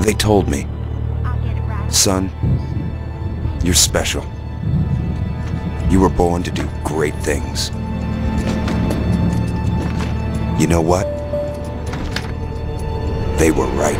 They told me, son, you're special. You were born to do great things. You know what? They were right.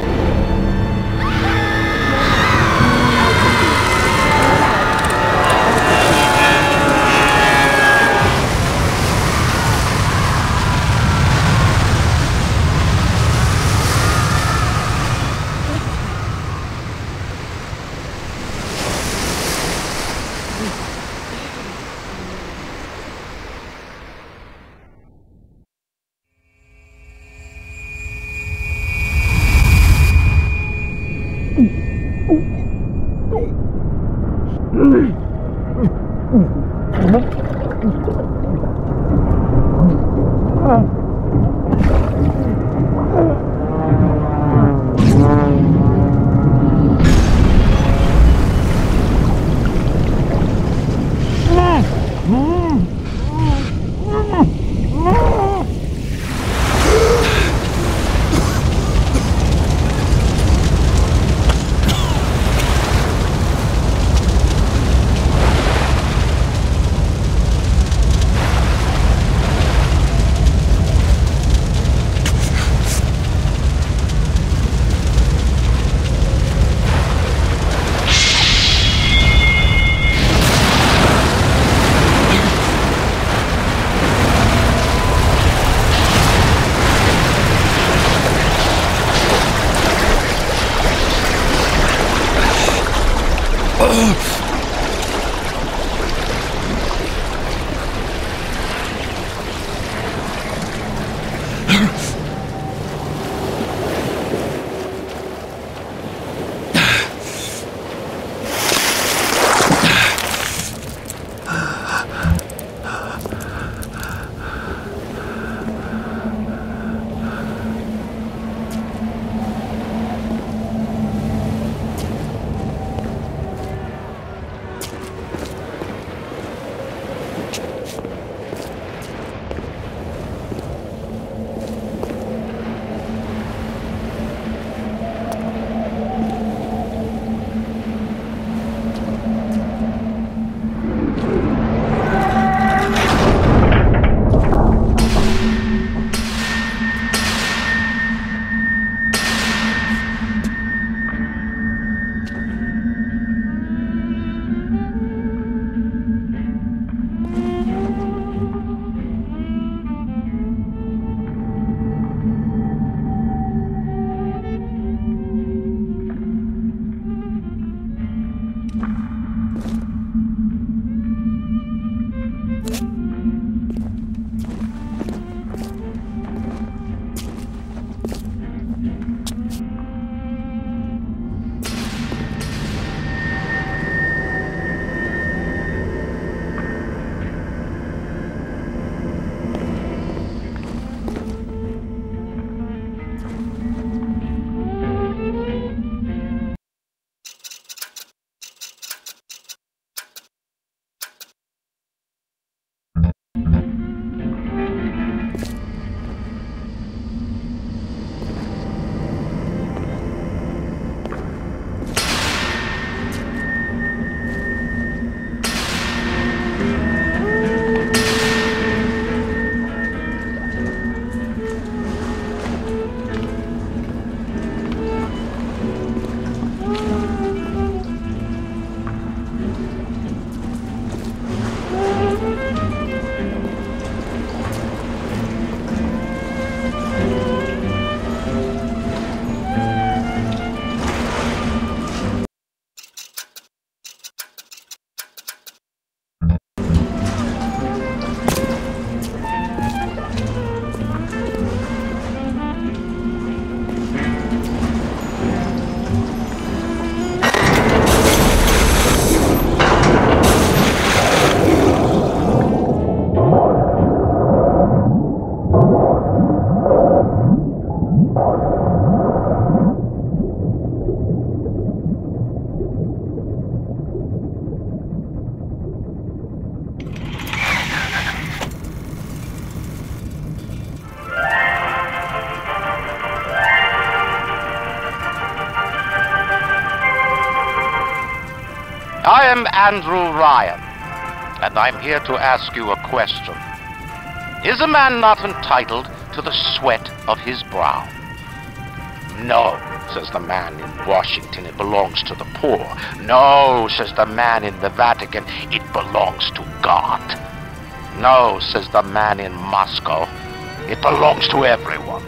am Andrew Ryan, and I'm here to ask you a question. Is a man not entitled to the sweat of his brow? No, says the man in Washington, it belongs to the poor. No, says the man in the Vatican, it belongs to God. No, says the man in Moscow, it belongs to everyone.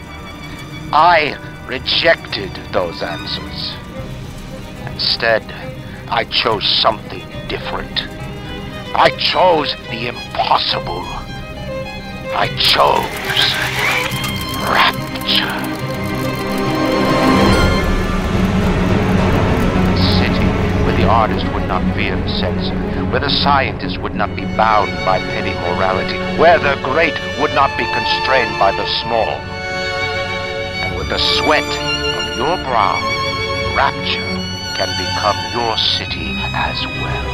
I rejected those answers. Instead, I chose something different. I chose the impossible. I chose Rapture. A city where the artist would not fear the censor, where the scientist would not be bound by petty morality, where the great would not be constrained by the small. And with the sweat of your brow, Rapture can become your city as well.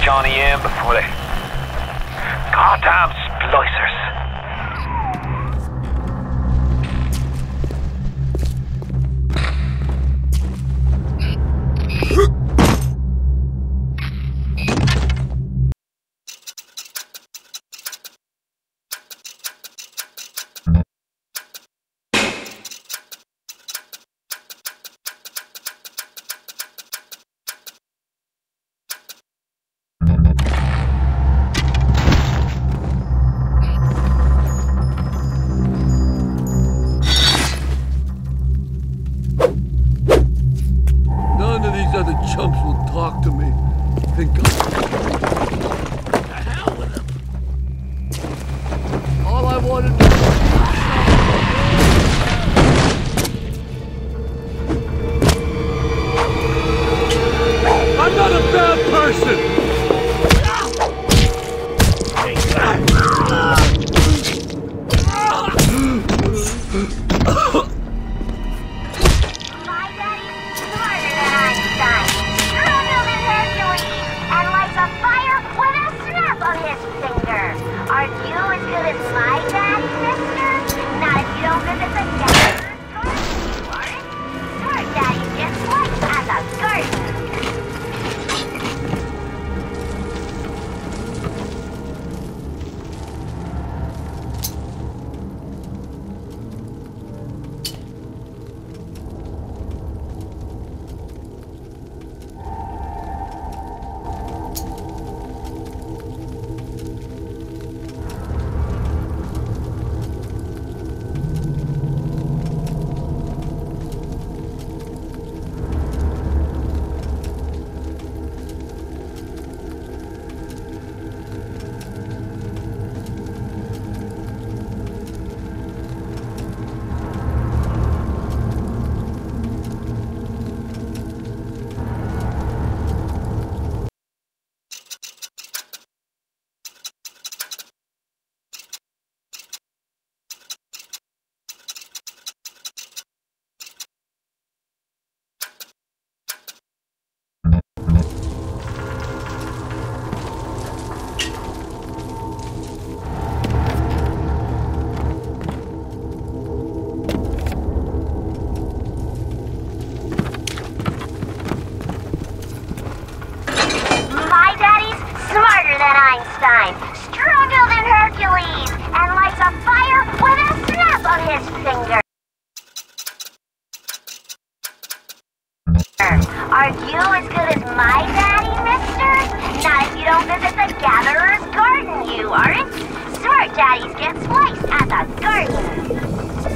Johnny in before they... Goddamn splicers. Stronger than Hercules, and lights a fire with a snap of his finger. Are you as good as my daddy, mister? Not if you don't visit the Gatherer's garden, you aren't. Smart daddies get spliced at the garden.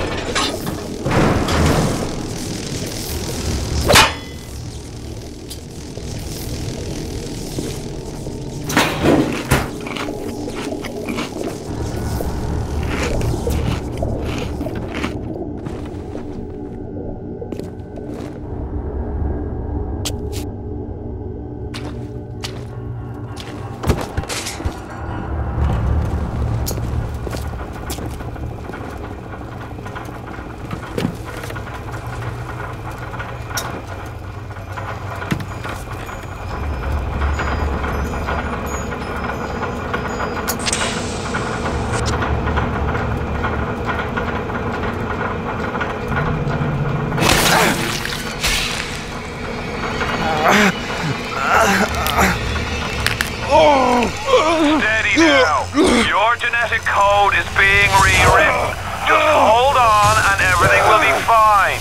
Steady now. Your genetic code is being rewritten. Just hold on and everything will be fine.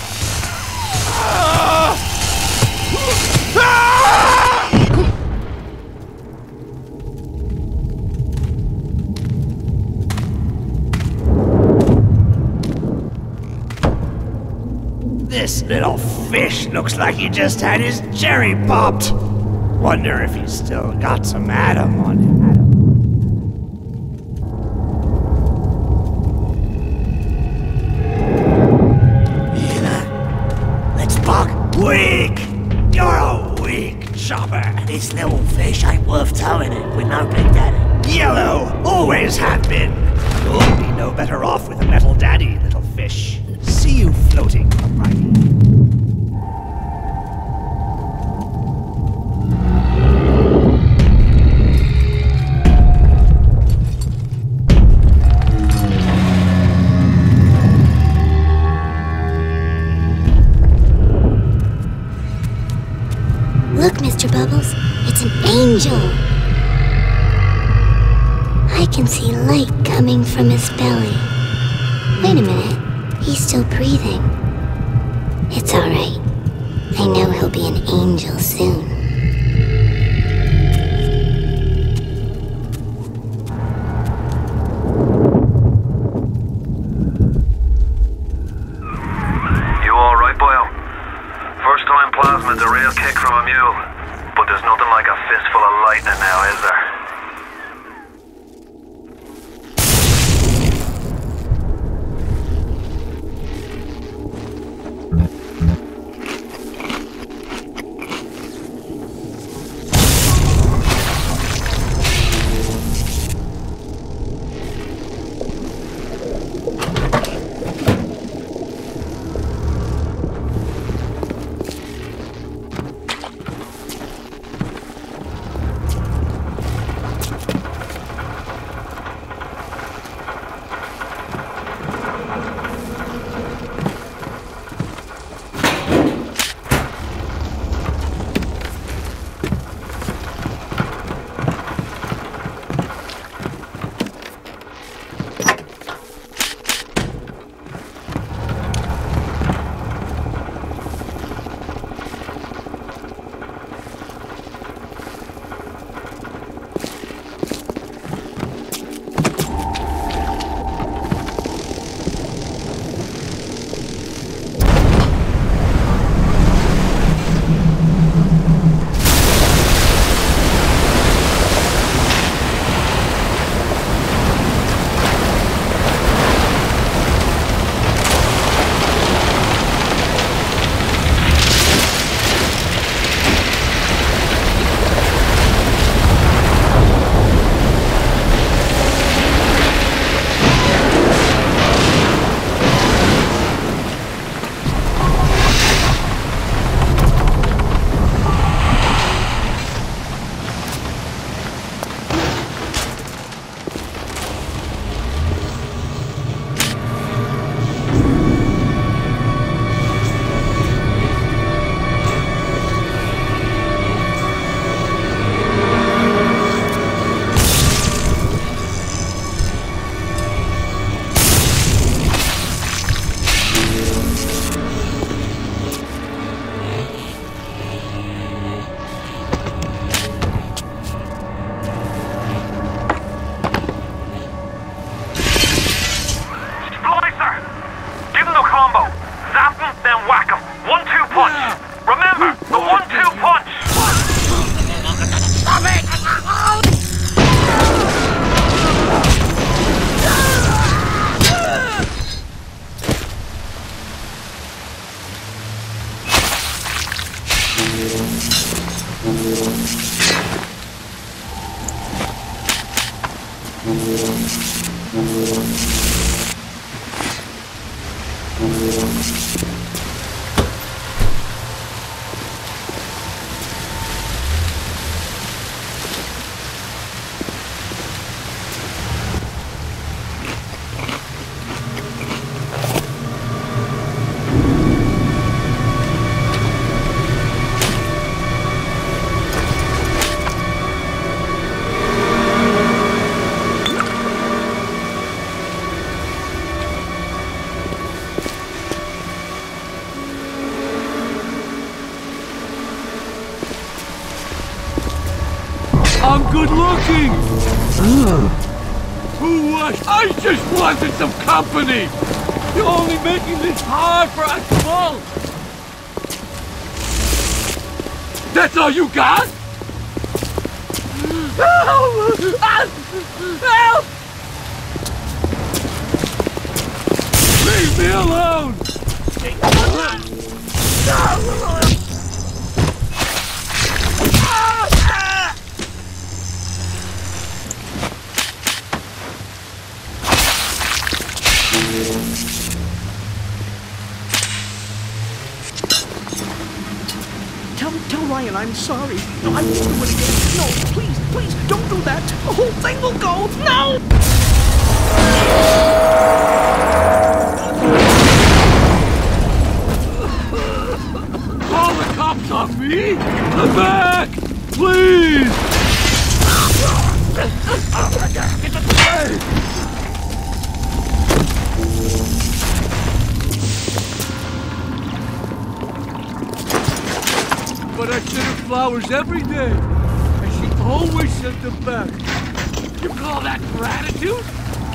This little fish looks like he just had his cherry popped. Wonder if he's still got some Adam on him. Let's buck. Weak! You're a weak chopper. This little fish ain't worth towing it with no Big Daddy. Yellow, always have been. You'll be no better off with a metal daddy, little fish. See you floating, alrighty. Bubbles? It's an angel! I can see light coming from his belly. Wait a minute. He's still breathing. It's alright. I know he'll be an angel soon. You alright, boyo? First time plasmid's a real kick from a mule. But there's nothing like a fistful of lightning now, is there? I'm good looking! What? I just wanted some company! You're only making this hard for us both! That's all you got? Help! Help! Leave me alone! Tell Ryan I'm sorry. No, I won't do it again. No, please, please, don't do that. The whole thing will go. No! Call the cops on me? I'm back! flowers every day, and she always sent them back. You call that gratitude?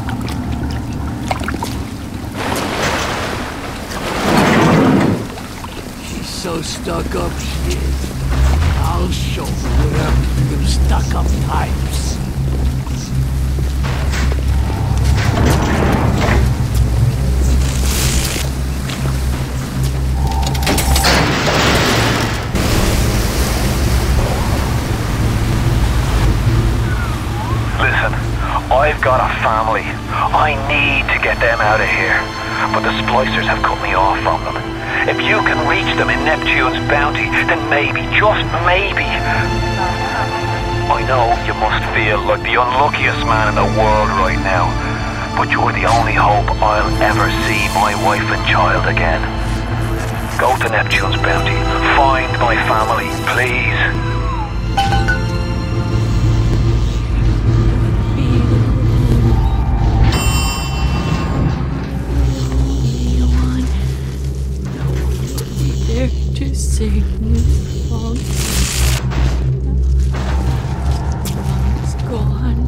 She's so stuck up, she is. I'll show her what happens to them stuck-up types. Listen, I've got a family. I need to get them out of here. But the splicers have cut me off from them. If you can reach them in Neptune's bounty, then maybe, just maybe... I know you must feel like the unluckiest man in the world right now, but you're the only hope I'll ever see my wife and child again. Go to Neptune's bounty. Find my family, please. To sing this song. It's gone.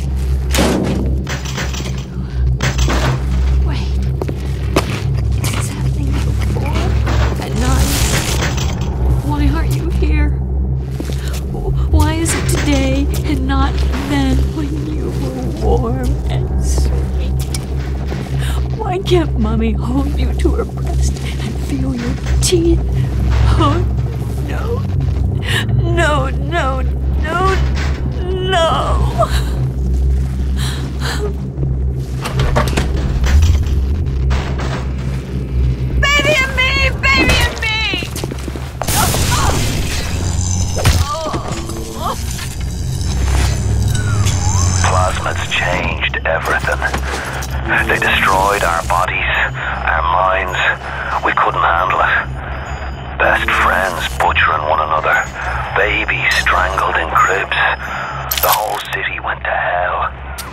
Wait. Is this happening before? At night? Why aren't you here? Why is it today and not then when you were warm and sweet? Why can't Mommy hold you to her breast and feel your teeth? Oh, no. No, no, no, no. Baby and me! Baby and me! Plasmids changed everything. They destroyed our bodies, our minds. We couldn't handle it. Best friends butchering one another. Babies strangled in cribs. The whole city went to hell.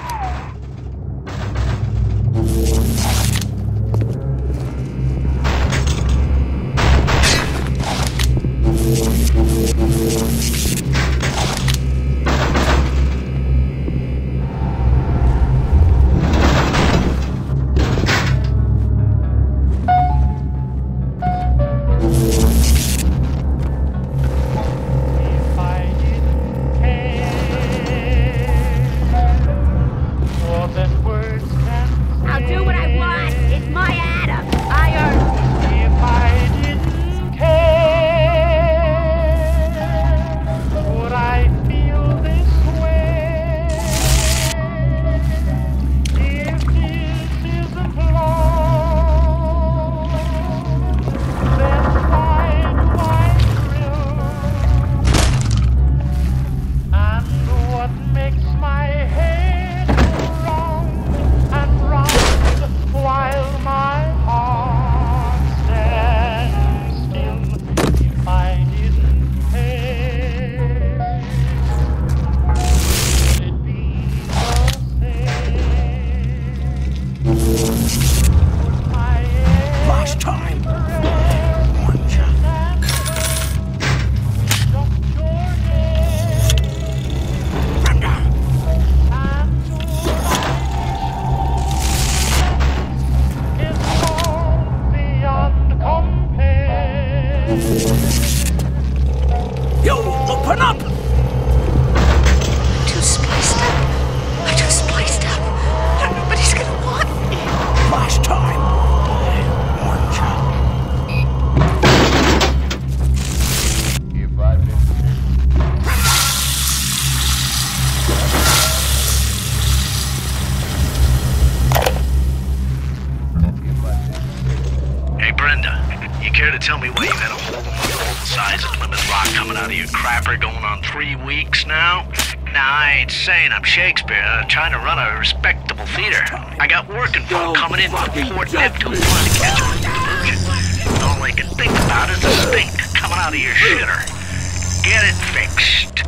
Tell me why you had a hole in the wall the size of Plymouth Rock coming out of your crapper going on 3 weeks now? Nah, I ain't saying I'm Shakespeare. I'm trying to run a respectable theater. I got working folk coming in from Port Neptune trying to catch a excursion. All I can think about is the stink coming out of your shitter. Get it fixed.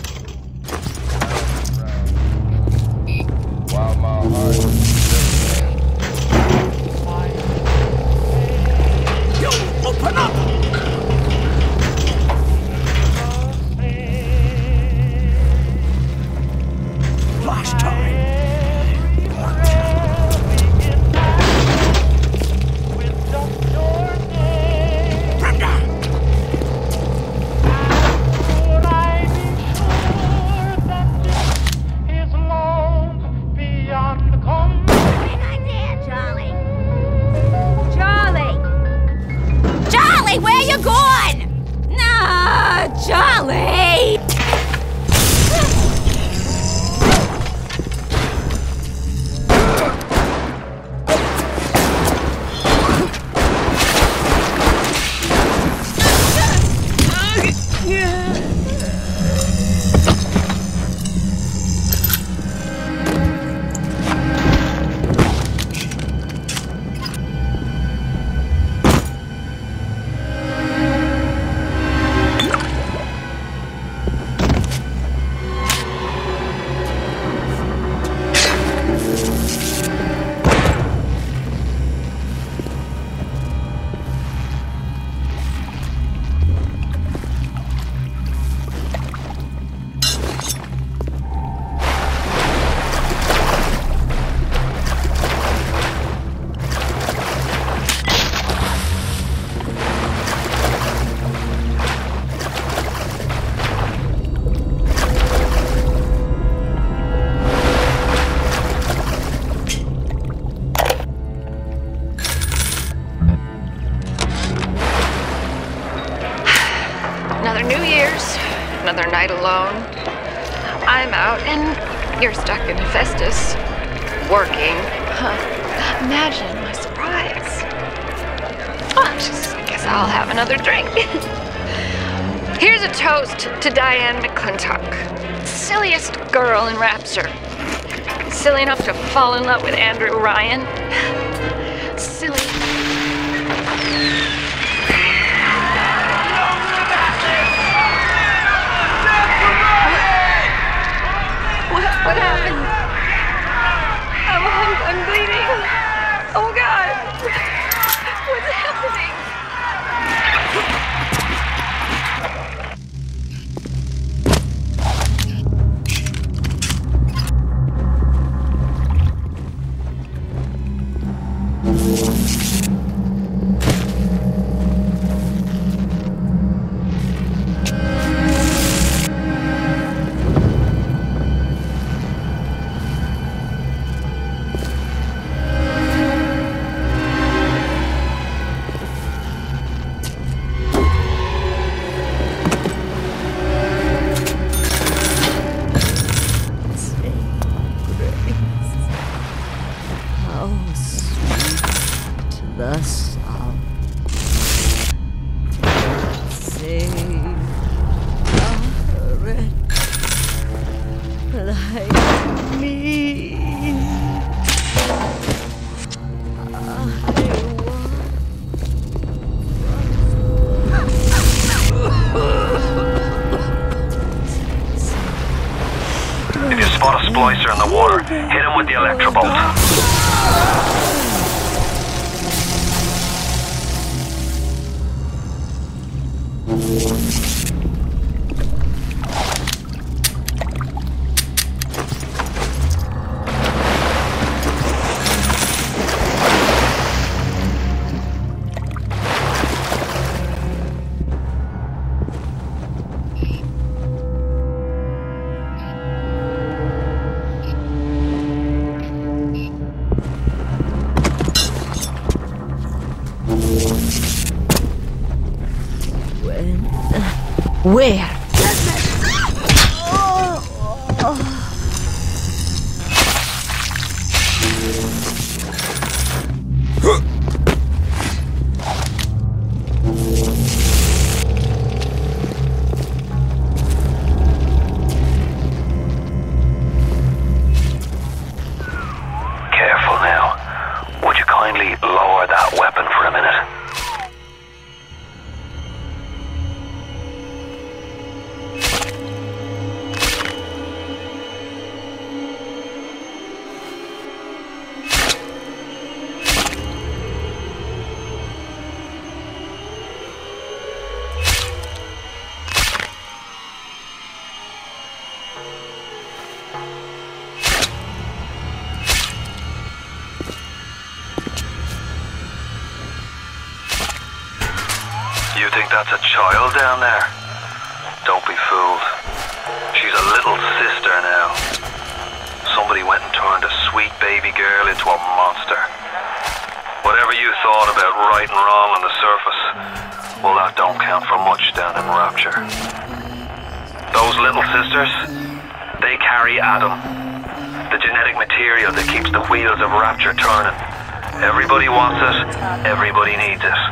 While my heart is Open up! night alone. I'm out and you're stuck in Hephaestus. Working. Huh. Imagine my surprise. Oh, just guess I'll have another drink. Here's a toast to Diane McClintock. Silliest girl in Rapture. Silly enough to fall in love with Andrew Ryan. Silly. What happened? I'm bleeding. Oh God. What's happening? Splicer in the water. Hit him with the electrobolt. Where? Careful now. Would you kindly lower that weapon for a minute? You think that's a child down there? Don't be fooled. She's a little sister now. Somebody went and turned a sweet baby girl into a monster. Whatever you thought about right and wrong on the surface, well, that don't count for much down in Rapture. Those little sisters, they carry Adam, the genetic material that keeps the wheels of Rapture turning. Everybody wants it, everybody needs it.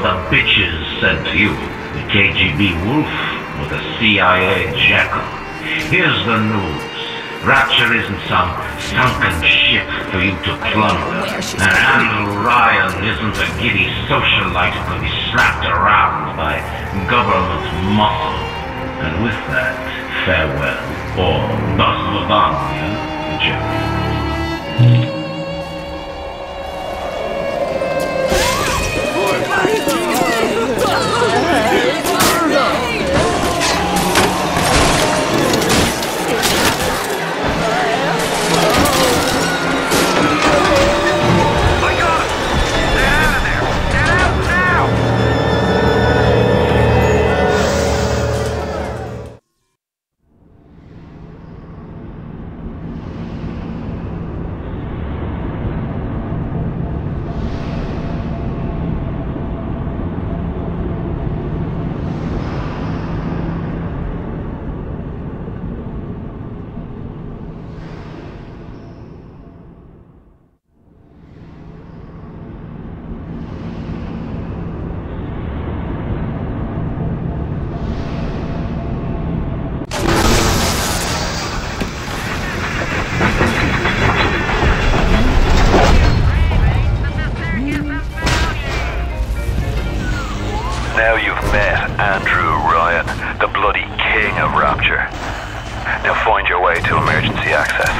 the bitches sent you? The KGB wolf or the CIA jackal? Here's the news. Rapture isn't some sunken ship for you to plunder. And Andrew Ryan isn't a giddy socialite who can be slapped around by government muscle. And with that, farewell, or До свидания, Jerry. Now you've met Andrew Ryan, the bloody king of Rapture. Now find your way to emergency access.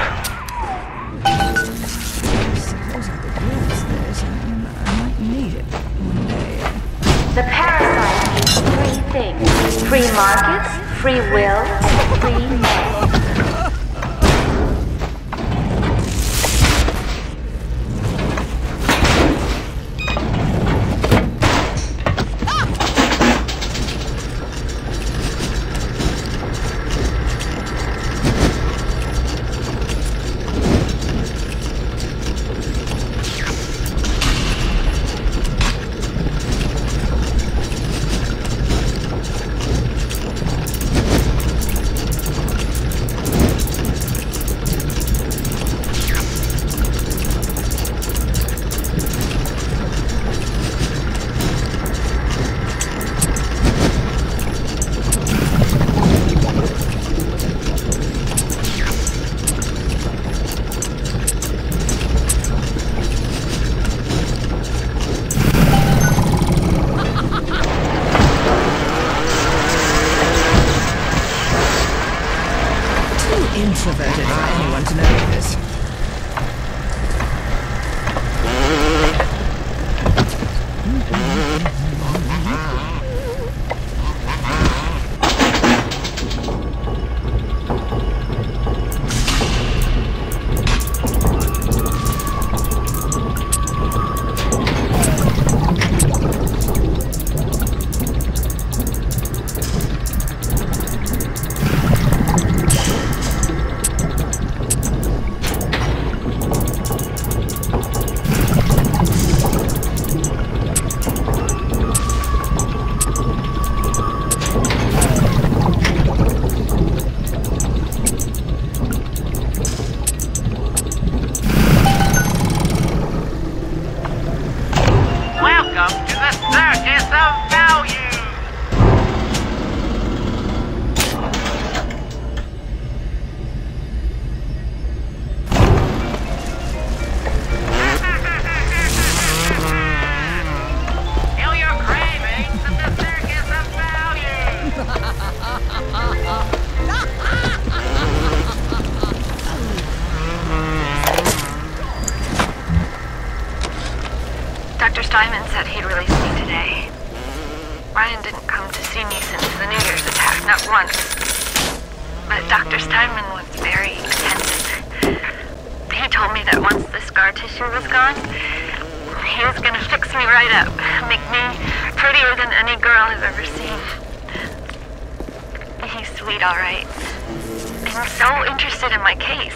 The parasite needs three things: free markets, free will, and free men. Introverted for anyone to know this. Dr. Steinman said he'd release me today. Ryan didn't come to see me since the New Year's attack, not once. But Dr. Steinman was very attentive. He told me that once the scar tissue was gone, he was gonna fix me right up, make me prettier than any girl I've ever seen. He's sweet, all right. And so interested in my case.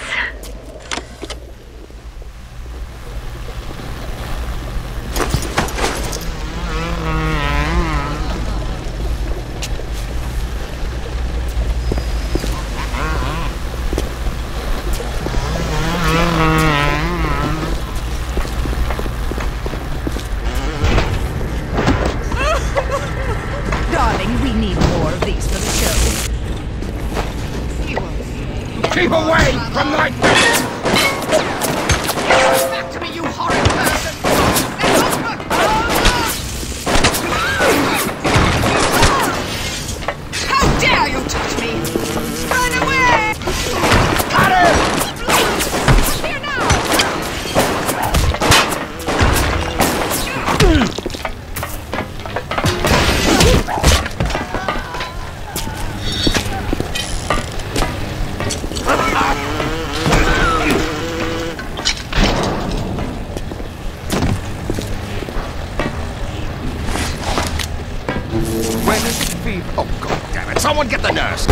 Keep away from my face! Back to me, you horrid person! How dare you touch me! Run away! Got her! Here now! When is it fever? Oh, God damn it. Someone get the nurse.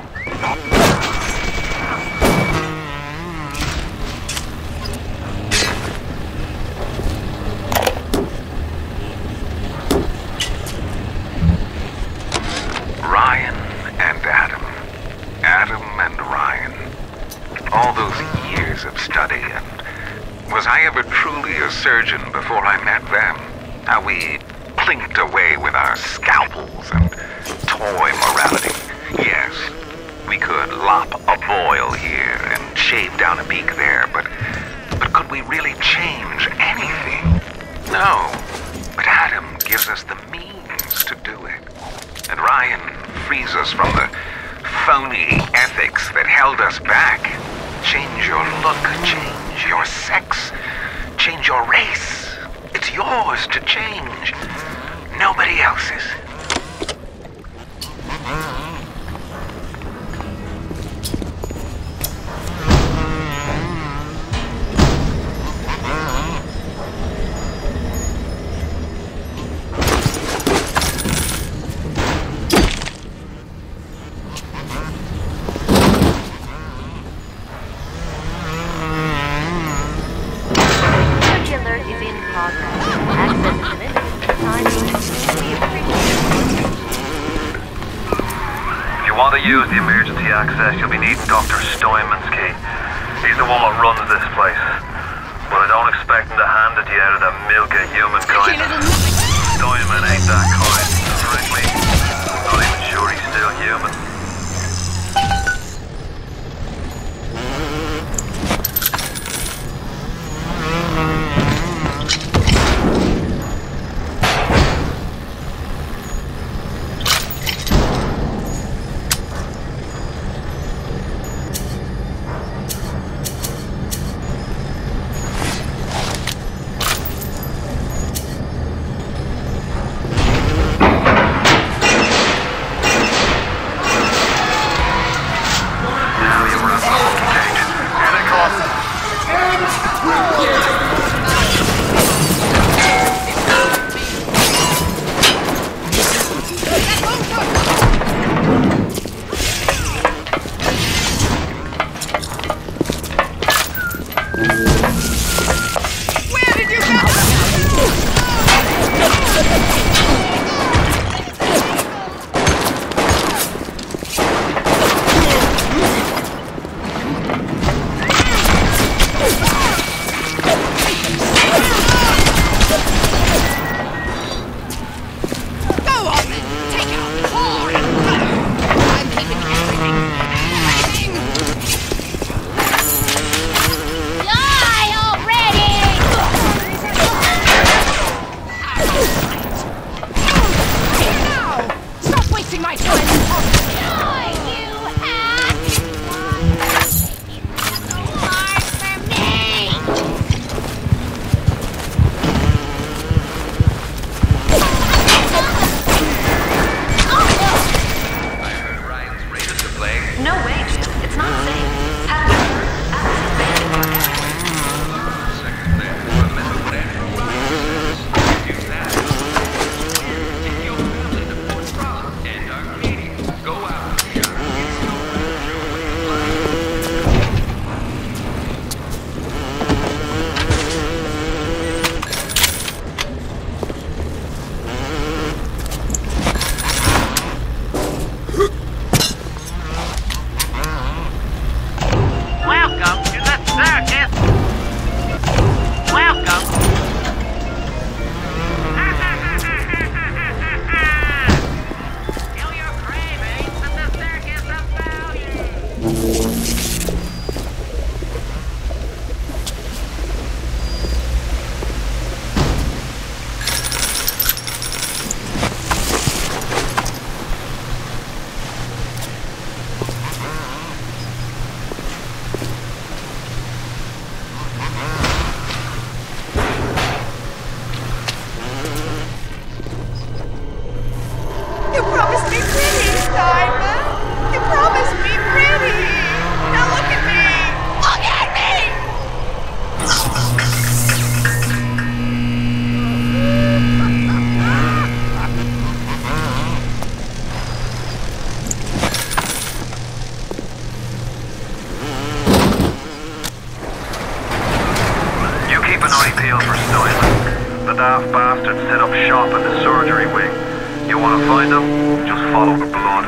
Ryan and Adam. Adam and Ryan. All those years of study, and was I ever truly a surgeon before I met them? How we plinked away with our scalpels and toy morality. Yes, we could lop a boil here and shave down a beak there, but could we really change anything? No, but Adam gives us the means to do it. And Ryan frees us from the phony ethics that held us back. Change your look, change your sex, change your race. It's yours to change. Nobody else's. Alert is in progress. Access to this time. If you want to use the emergency access, you'll be needing Dr. Stoneman's key. He's the one that runs this place. But I don't expect him to hand it to you out of the milk of humankind. Stoneman ain't that kind, frankly. I'm not even sure he's still human. Keep an eye peeled for Steinman. The daft bastard set up shop in the surgery wing. You want to find him? Just follow the blood.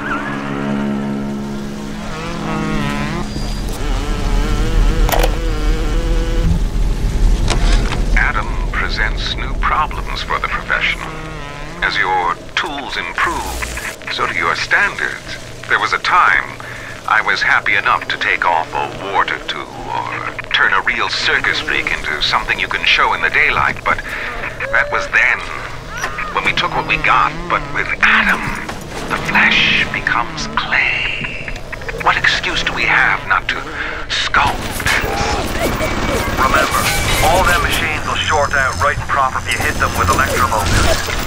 Adam presents new problems for the professional. As your tools improve, so do your standards. There was a time I was happy enough to take off a wart or two, or turn a real circus freak into something you can show in the daylight, but that was then, when we took what we got. But with Adam, the flesh becomes clay. What excuse do we have not to sculpt? Remember, all them machines will short out right and proper if you hit them with electrovolts.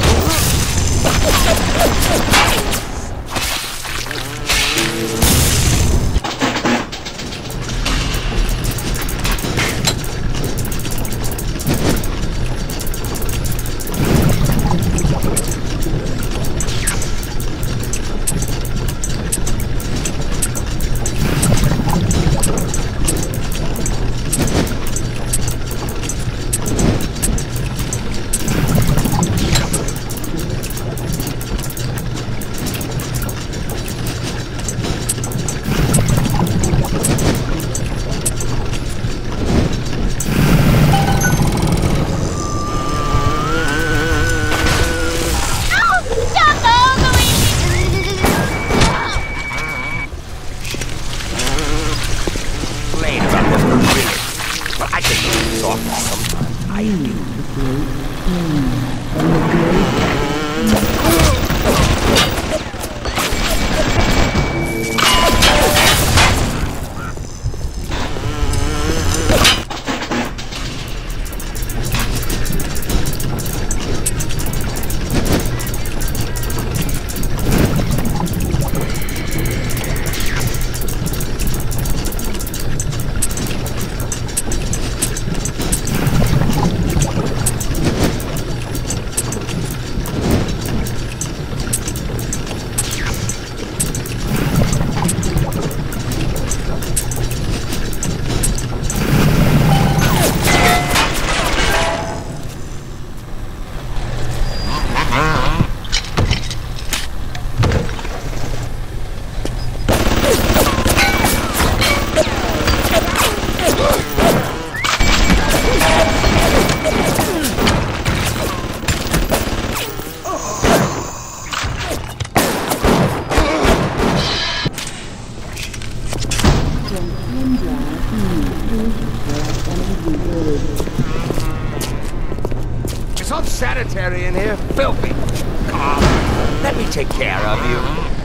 It's unsanitary in here, filthy. Come on, let me take care of you.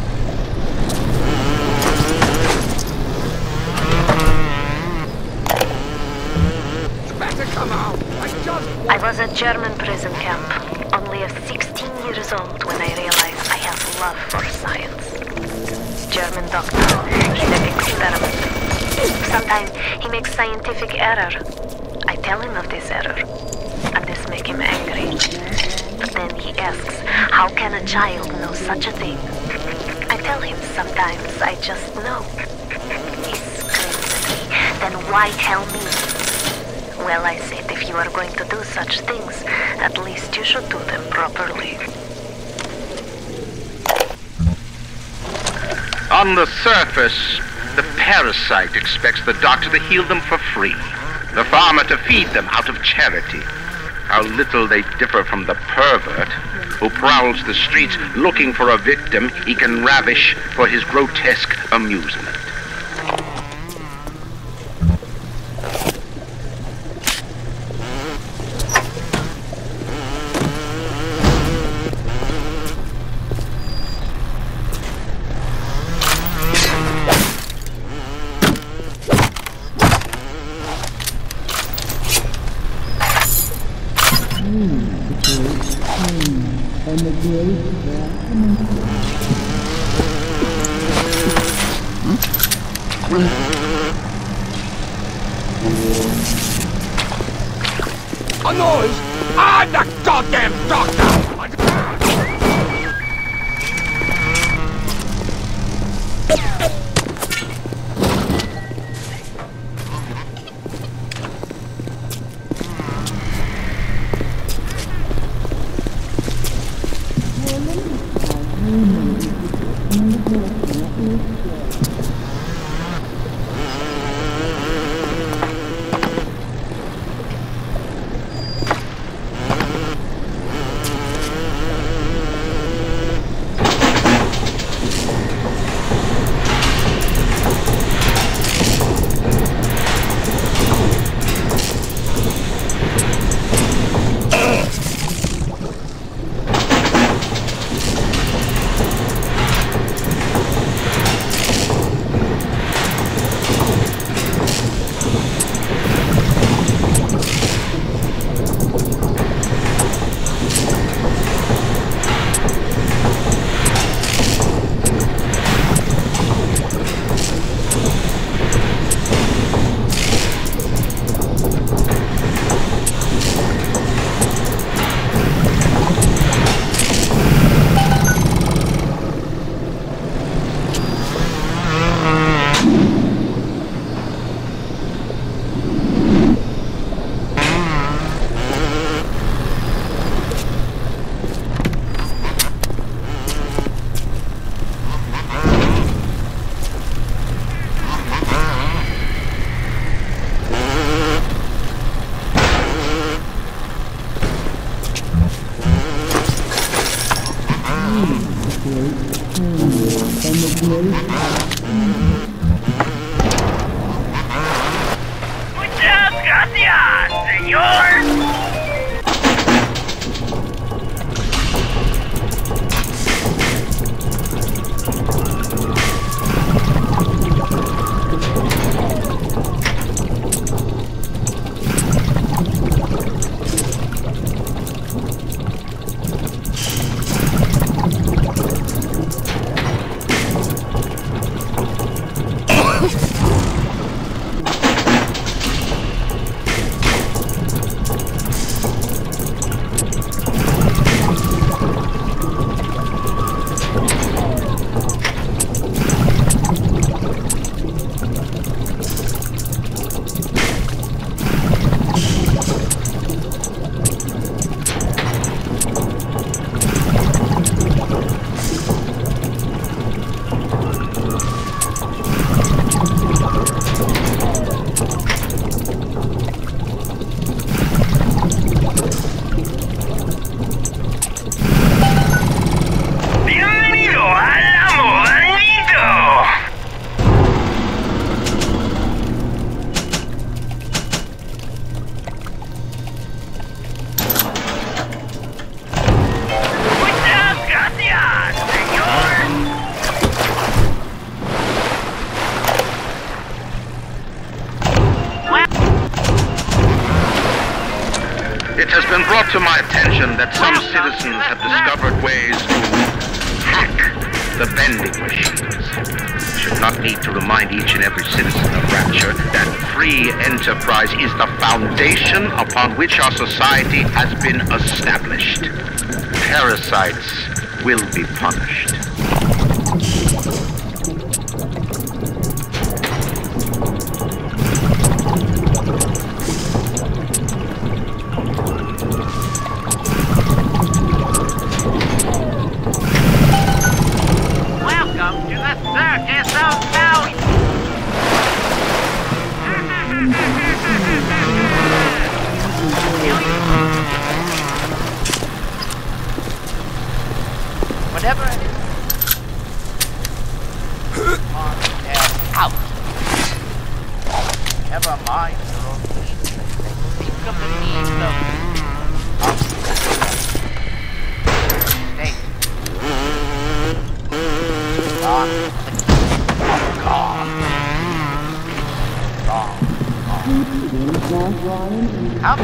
You better come out. I was at German prison camp, only 16 years old when I realized I have love for science. German doctor, he did experiment. Sometimes he makes scientific error. I tell him of this error, and this makes him angry. But then he asks, how can a child know such a thing? I tell him sometimes I just know. He screams at me, then why tell me? Well, I said, if you are going to do such things, at least you should do them properly. On the surface, the parasite expects the doctor to heal them for free, the farmer to feed them out of charity. How little they differ from the pervert who prowls the streets looking for a victim he can ravish for his grotesque amusement. A noise? I'm the goddamn doctor! yours? It has been brought to my attention that some citizens have discovered ways to hack the vending machines. I should not need to remind each and every citizen of Rapture that free enterprise is the foundation upon which our society has been established. Parasites will be punished. Whatever it is. On their out. Never mind your own needs. Think of the needs of state. How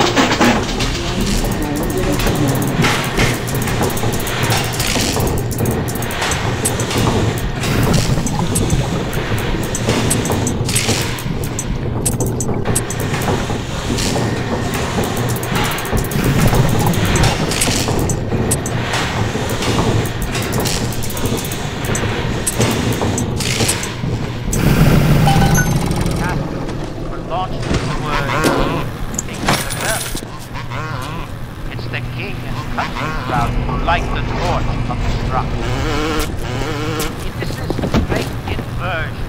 like the torch of the struck. This is the great inversion.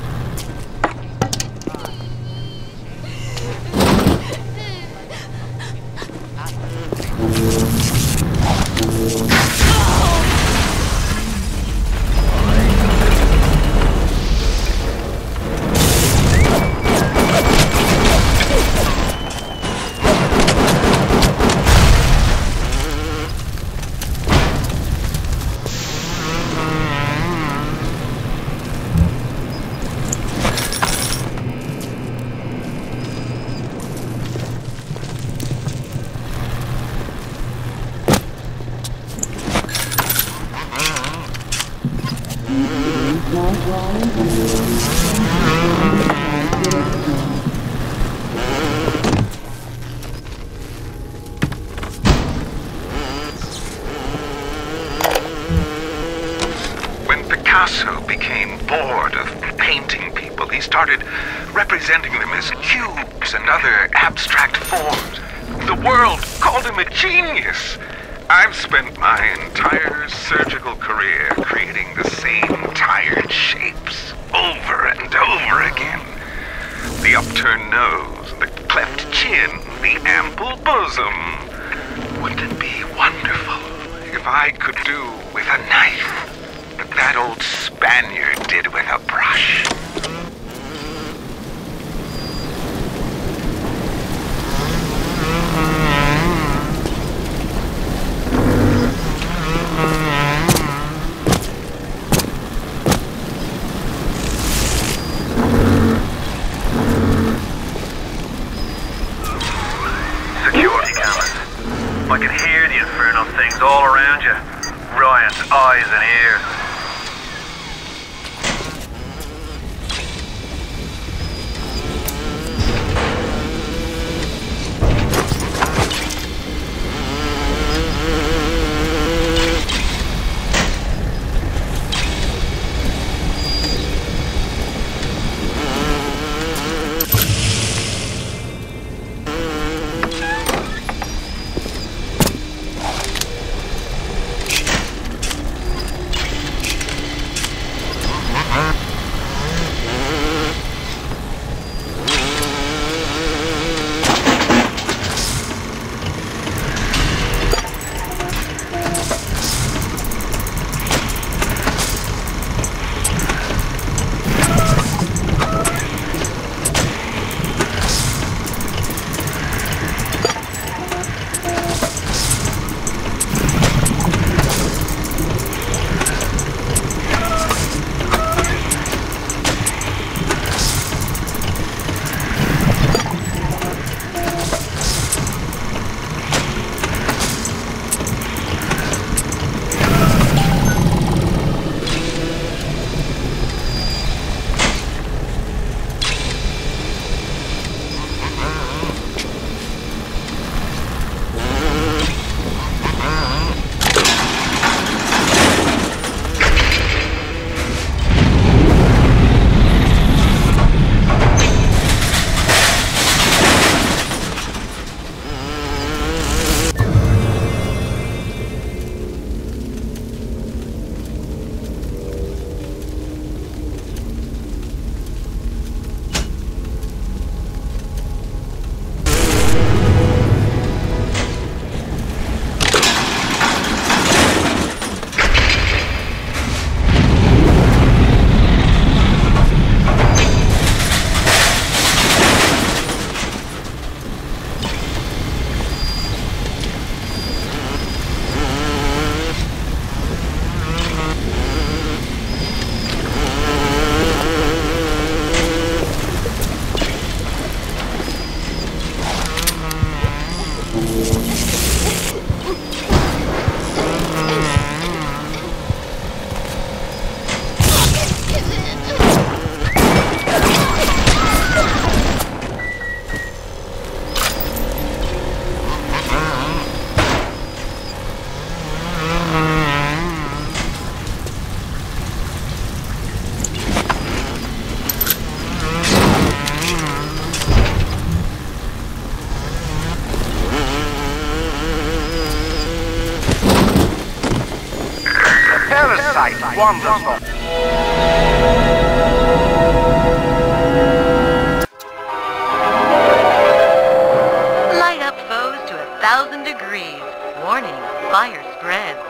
When Picasso became bored of painting people, he started representing them as cubes and other abstract forms. The world called him a genius. I've spent my entire surgical career creating the same tired shapes over and over again. The upturned nose, the cleft chin, the ample bosom. Wouldn't it be wonderful if I could do with a knife what that old Spaniard did with a brush? I can hear the infernal things all around you. Ryan's eyes and ears. Wonderful. Light up foes to 1,000 degrees. Warning, fire spreads.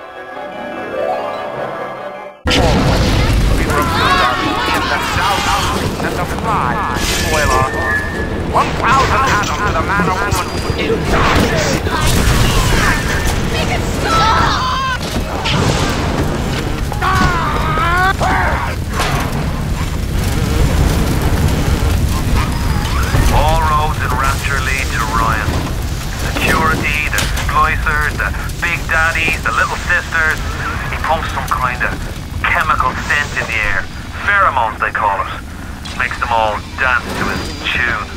And the fly, spoiler. 1,000 atoms to the man or woman in darkness. Make it stop! All roads in Rapture lead to Ryan. Security, the splicers, the Big Daddies, the Little Sisters. He pumps some kind of chemical scent in the air. Pheromones, they call it. Makes them all dance to his tune.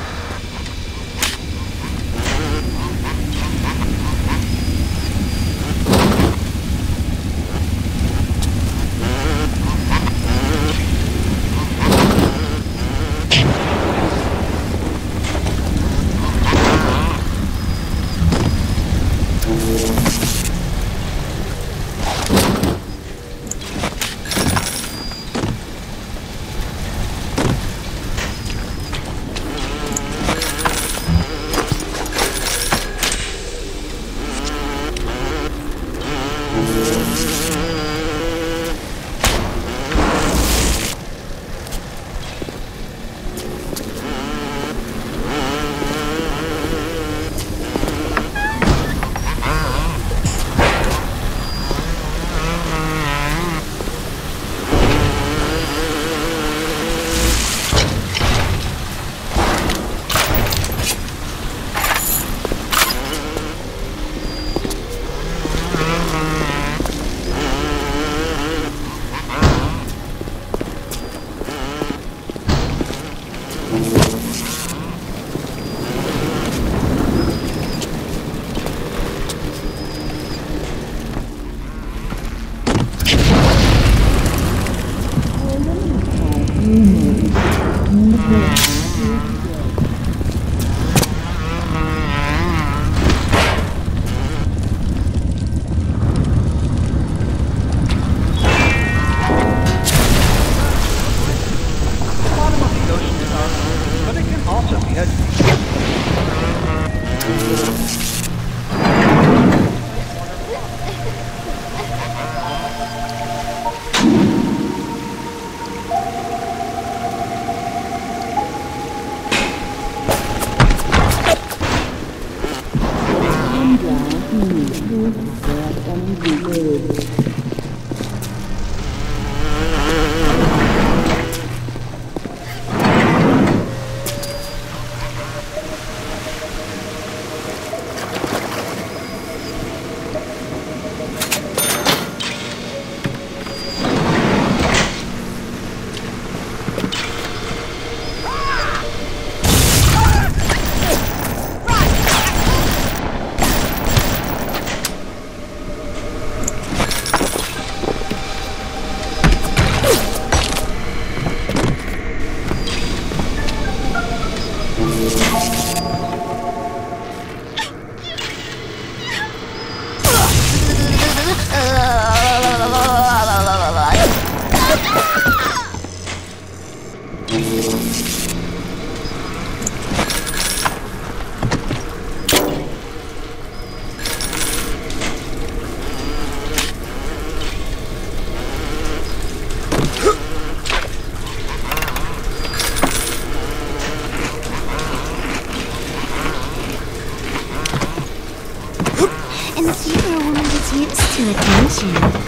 And superwoman is used to attention.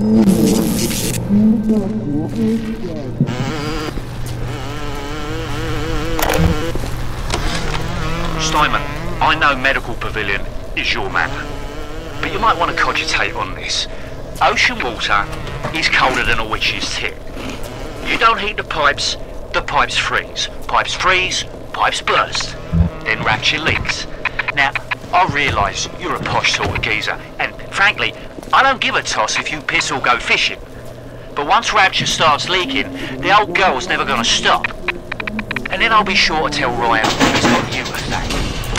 Simon, I know Medical Pavilion is your man, but you might want to cogitate on this. Ocean water is colder than a witch's tit. You don't heat the pipes freeze. Pipes freeze, pipes burst. Then Rapture leaks. Now, I realise you're a posh sort of geezer, and frankly, I don't give a toss if you piss or go fishing. But once Rapture starts leaking, the old girl's never gonna stop. And then I'll be sure to tell Ryan he's got you a thing.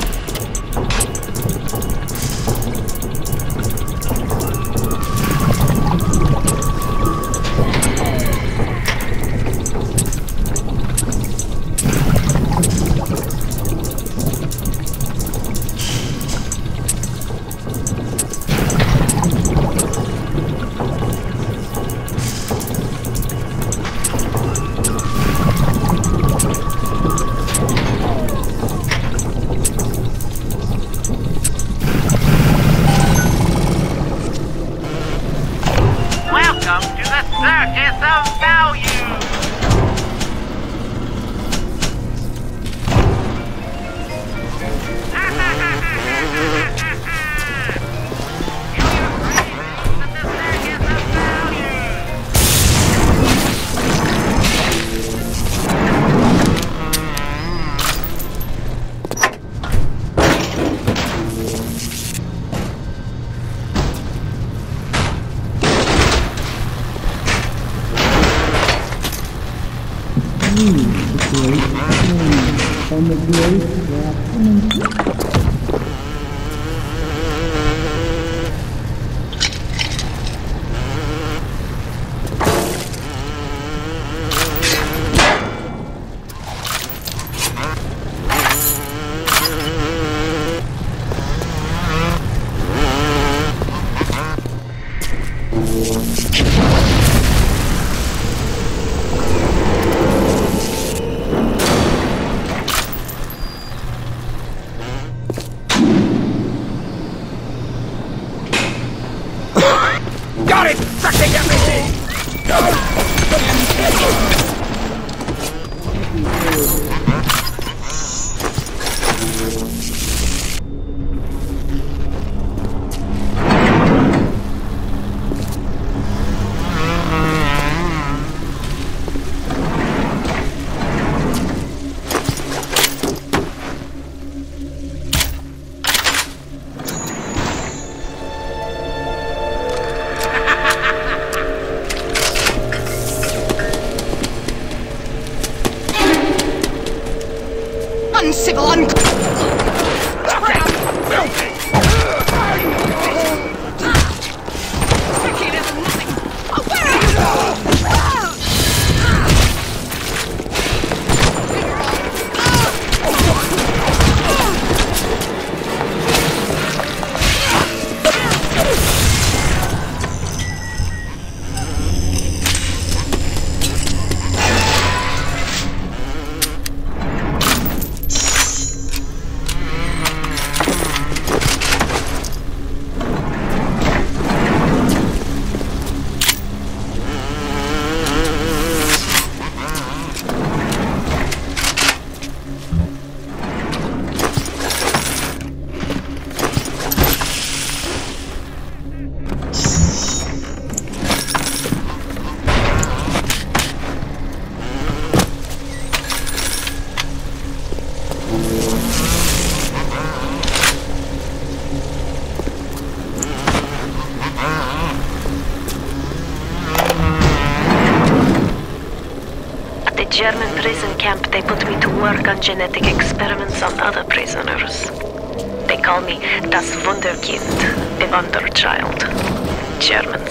German prison camp, they put me to work on genetic experiments on other prisoners. They call me das Wunderkind, the Wonder Child. Germans.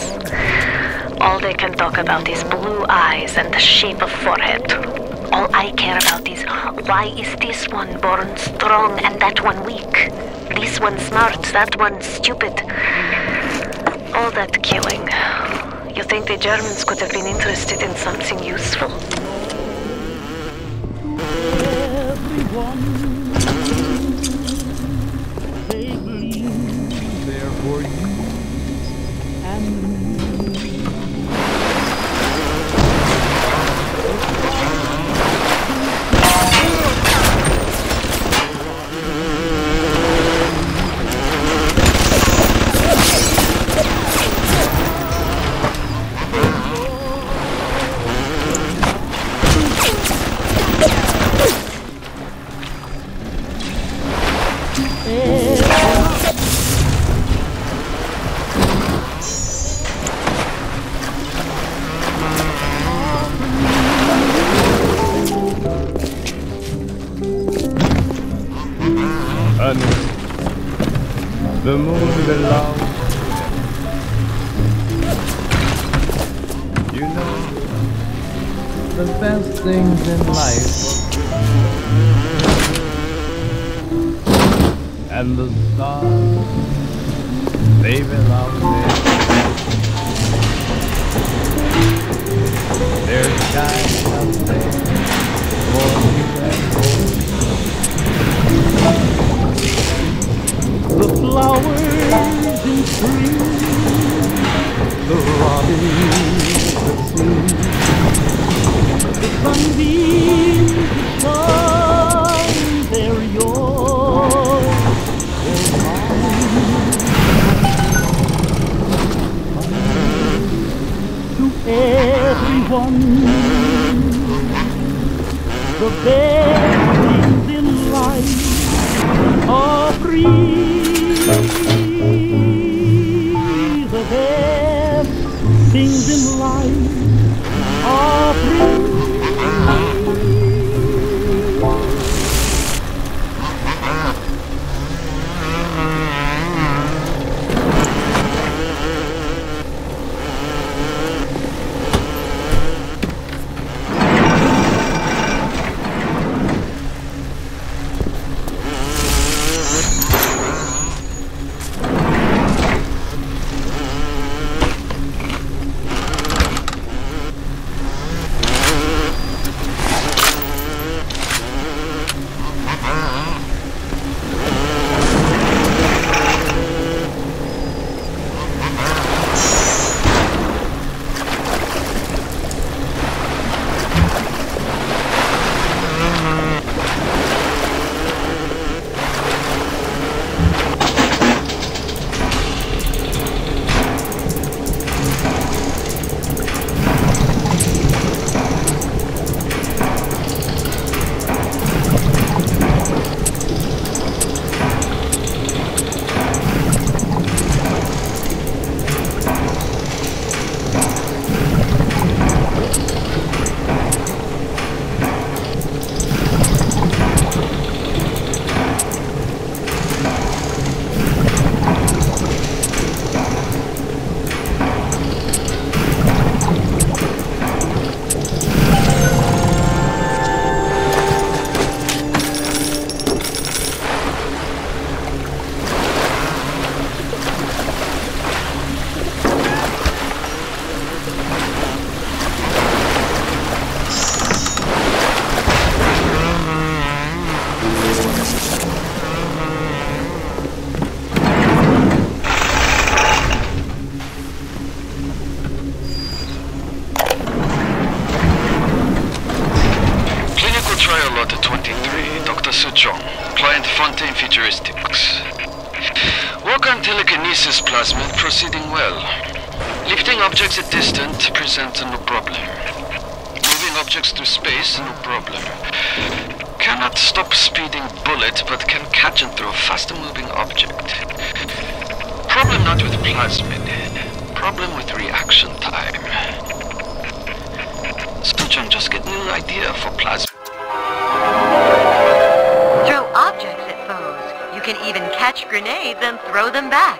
All they can talk about is blue eyes and the shape of forehead. All I care about is, why is this one born strong and that one weak? This one smart, that one stupid. All that killing. You think the Germans could have been interested in something useful? They believe they're for you and me. The moon belongs to him. You know, the best things in life. And the stars, they belong there. There's skies up there for you and for. The flowers in spring, the robins that sing, the sunbeams that shine, they're yours. To everyone, the best things in life are free. The best things in life are free. Telekinesis plasmid proceeding well. Lifting objects at distance presents no problem. Moving objects through space, no problem. Cannot stop speeding bullet, but can catch and throw faster moving object. Problem not with plasmid. Problem with reaction time. Suchong just get new idea for plasmid. Throw objects at foes. You can even catch grenades and throw them back.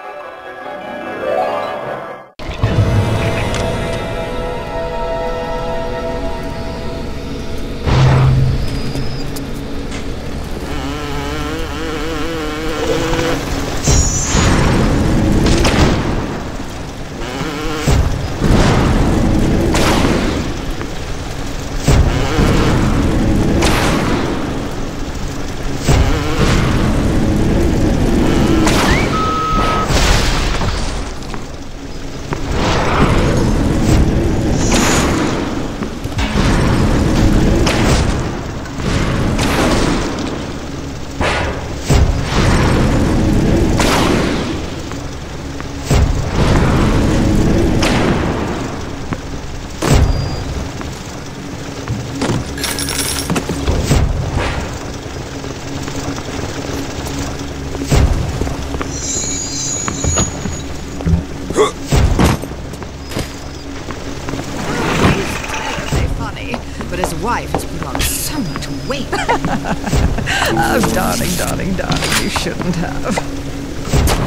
wife has put on so much weight. Oh, darling, darling, darling, you shouldn't have.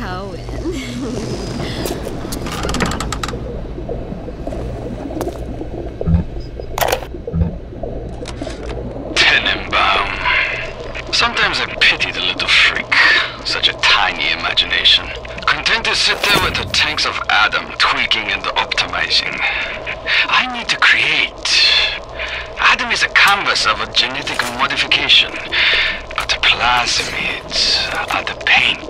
Owen. Sometimes I pity the little freak. Such a tiny imagination. Content to sit there with the tanks of Adam tweaking and optimizing. I need to create. Adam is a canvas of a genetic modification, but the plasmids are the paint.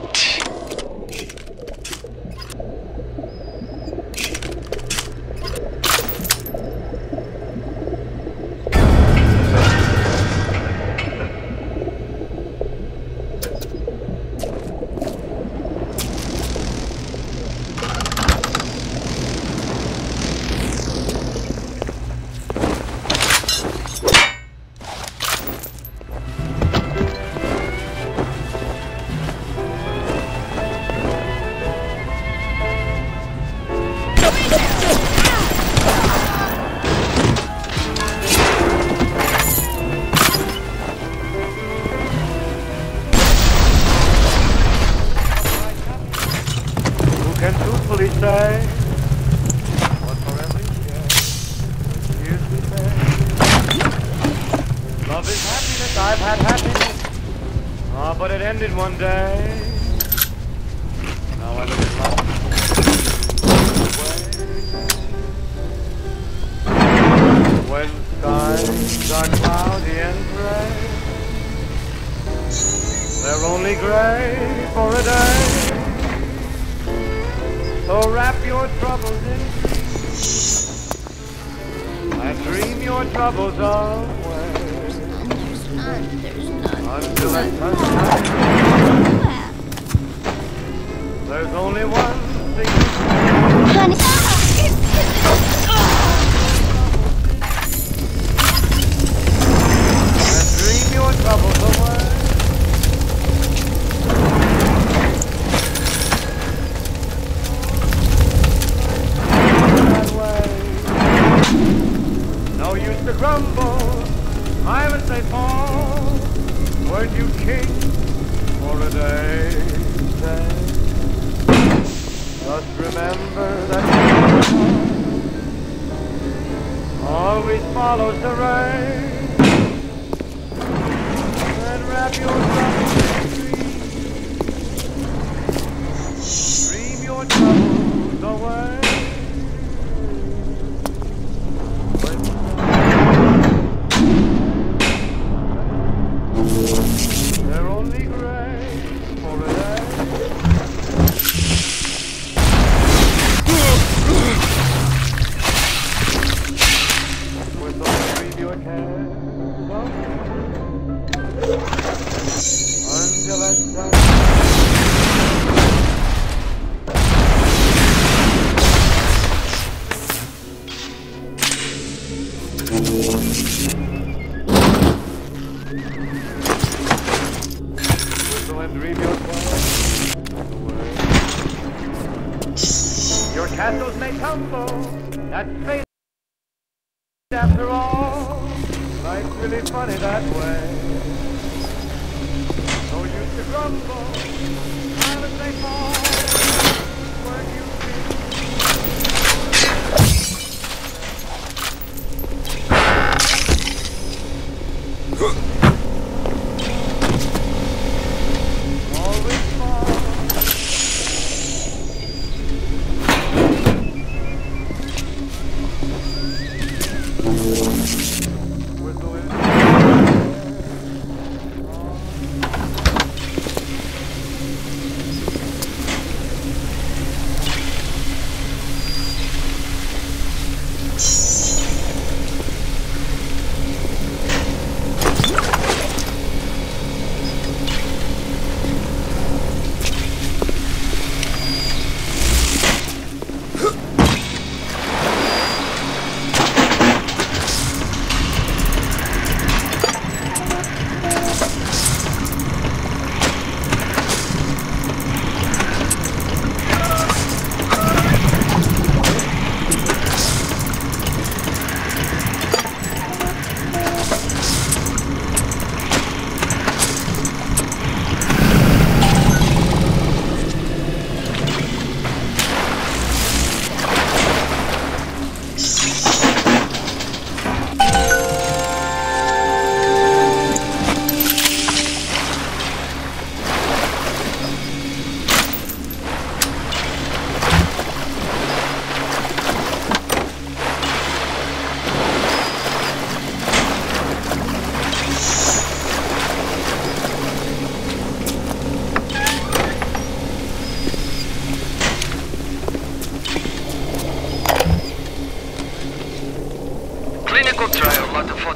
One day, now I look at life when skies are cloudy and gray. They're only gray for a day. So wrap your troubles in and dream your troubles away. Until that sunshine, there's only one thing. And dream your troubles away. That way. No use to grumble. I would say fall. Weren't you king for a day? Just remember that always follows the rain. And wrap yourself in dreams. Dream your troubles away. They're only gray for a day. With all dream your cares until that sun. And dream your away. Your castles may tumble, that's fate after all. Life's really funny that way. No use to grumble, time as they fall. Weren't you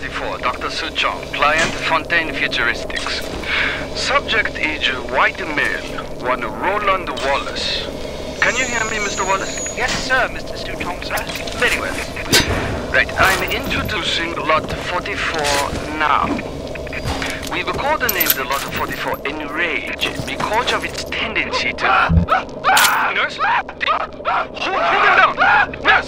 44, Dr. Suchong, client Fontaine Futuristics. Subject is white male, one Roland Wallace. Can you hear me, Mr. Wallace? Yes, sir, Mr. Suchong, sir. Very well. Right, I'm introducing lot 44 now. We've coordinated lot 44 Enrage because of its tendency to... Nurse? Hold him down! Nurse!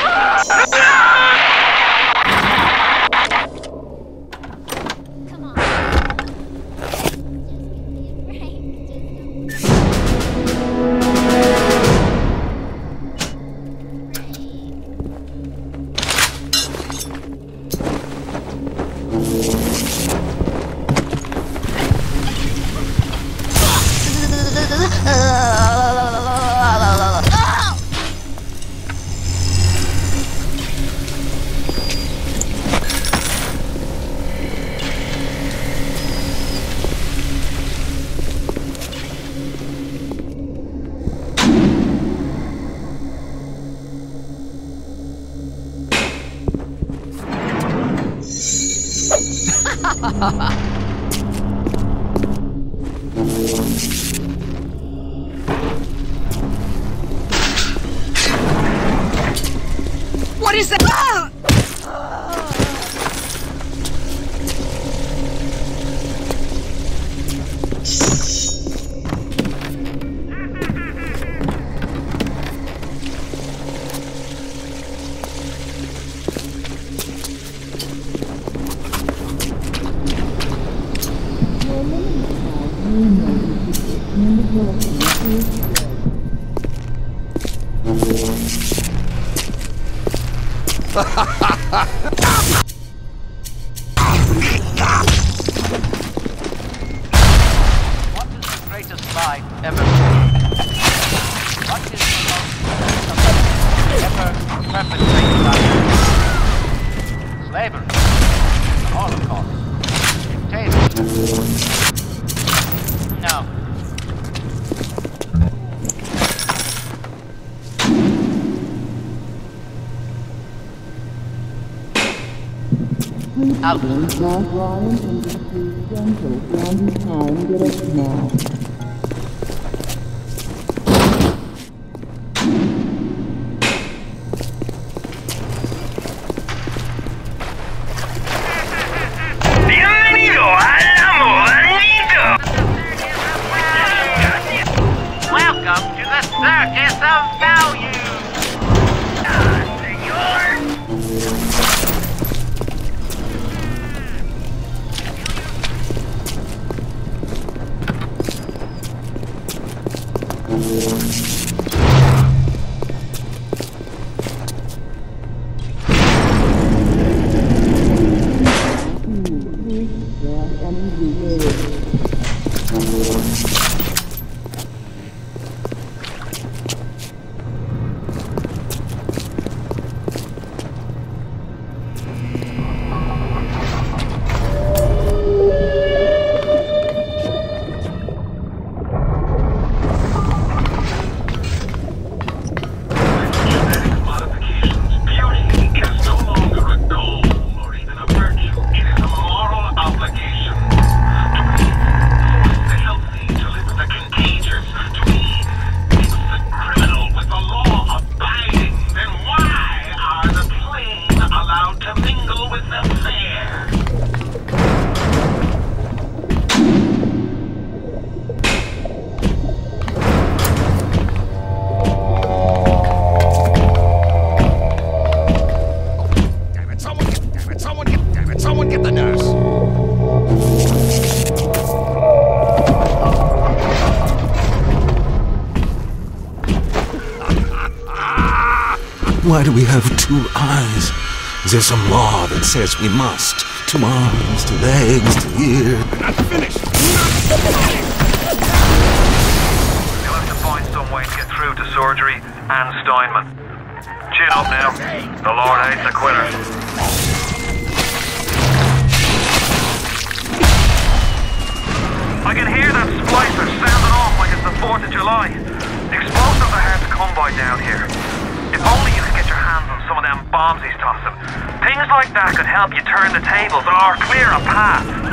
What is that? Ah! What is the greatest lie ever told? What is the most ever perpetrated by man? Slavery, the Holocaust, dictatorship. No. Out. Welcome to the Circus of Value! Why do we have two eyes? Is there some law that says we must? Two arms, two legs, two ears. Not finished! You'll have to find some way to get through to surgery and Steinman. Chin up now. The Lord hates a quitter. I can hear that splicer sounding off like it's the 4th of July. Explosives are hard to come by down here. If only you could get your hands on some of them bombs he's tossing. Things like that could help you turn the tables or clear a path.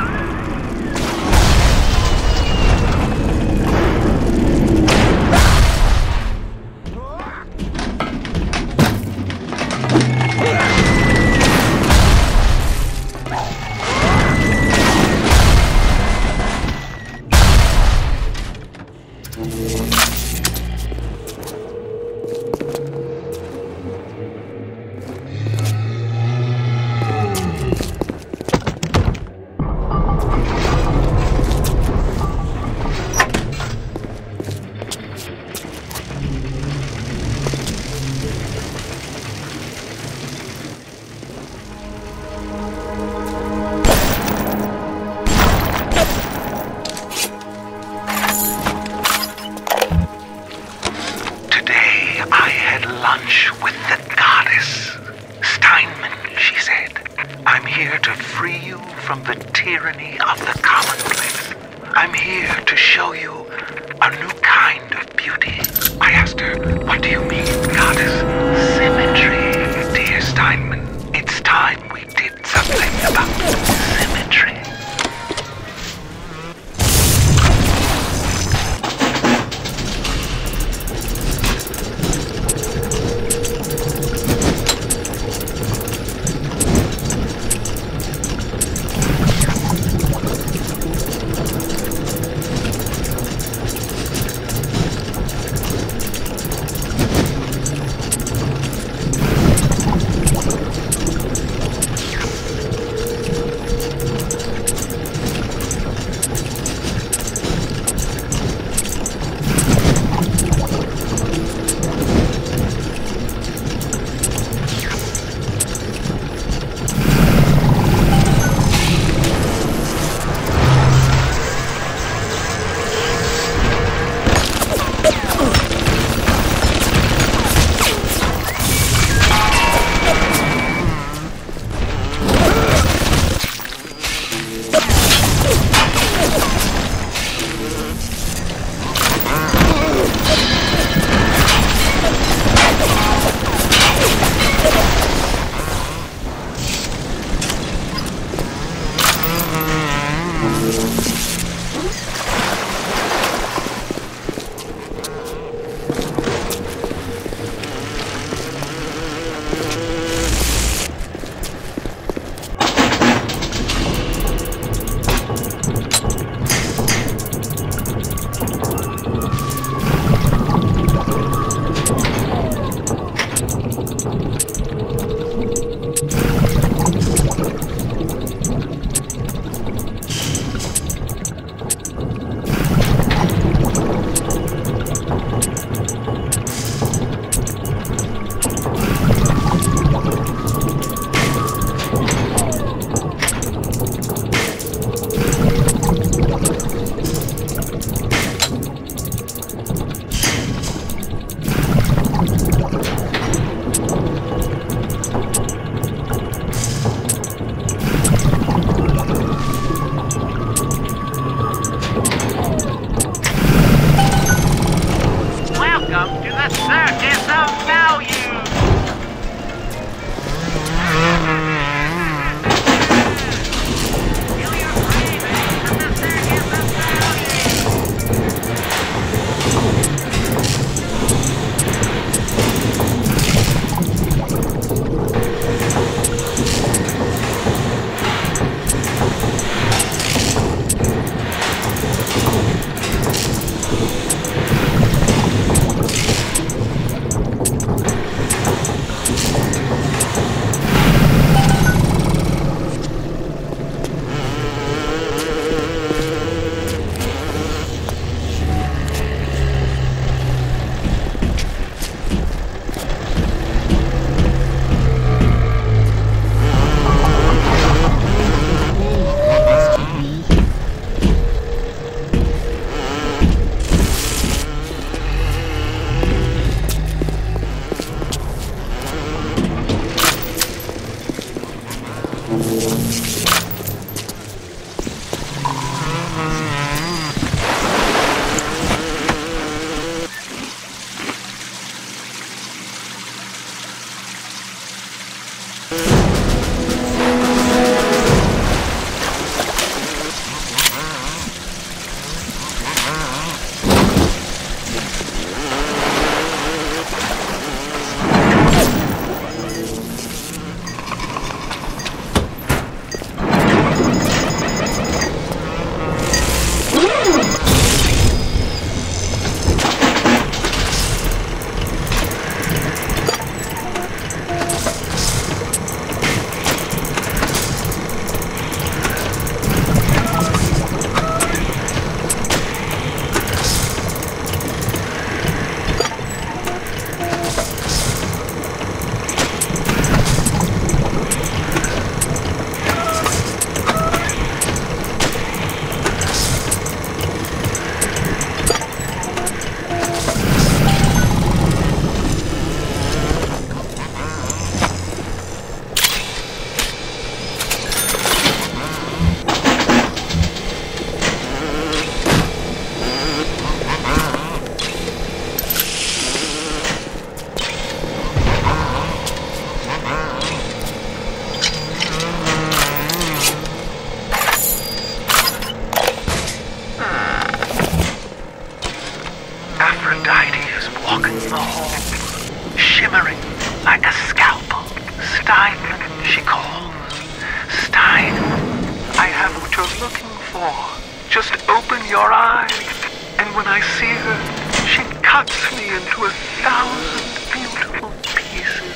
walking the hall, shimmering like a scalpel. Steinman, she calls. Stein, I have what you're looking for. Just open your eyes, and when I see her, she cuts me into 1,000 beautiful pieces.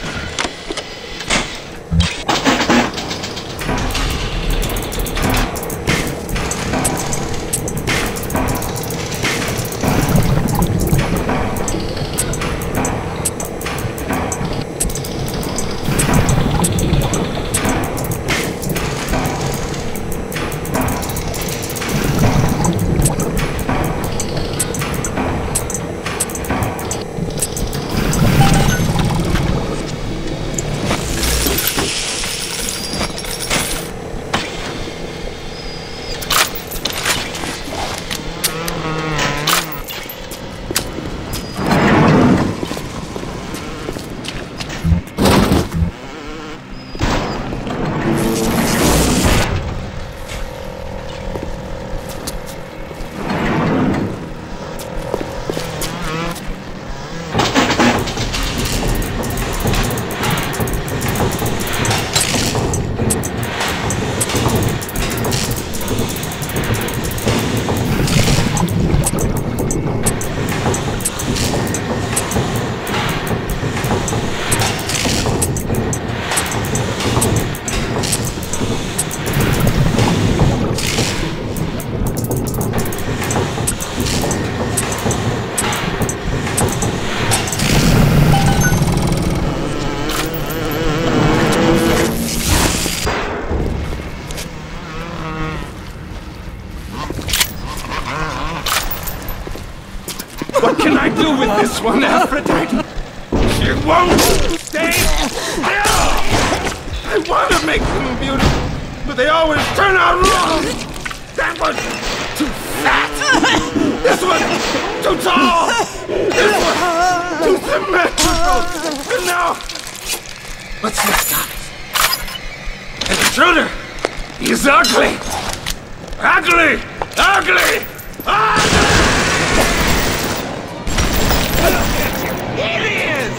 What can I do with this one, Aphrodite? She won't stay still! I want to make them beautiful, but they always turn out wrong! That one's too fat! This one's too tall! This one's too symmetrical! And now... what's this guy? An intruder! He's ugly! Ugly! Ugly! Ugly! Aliens!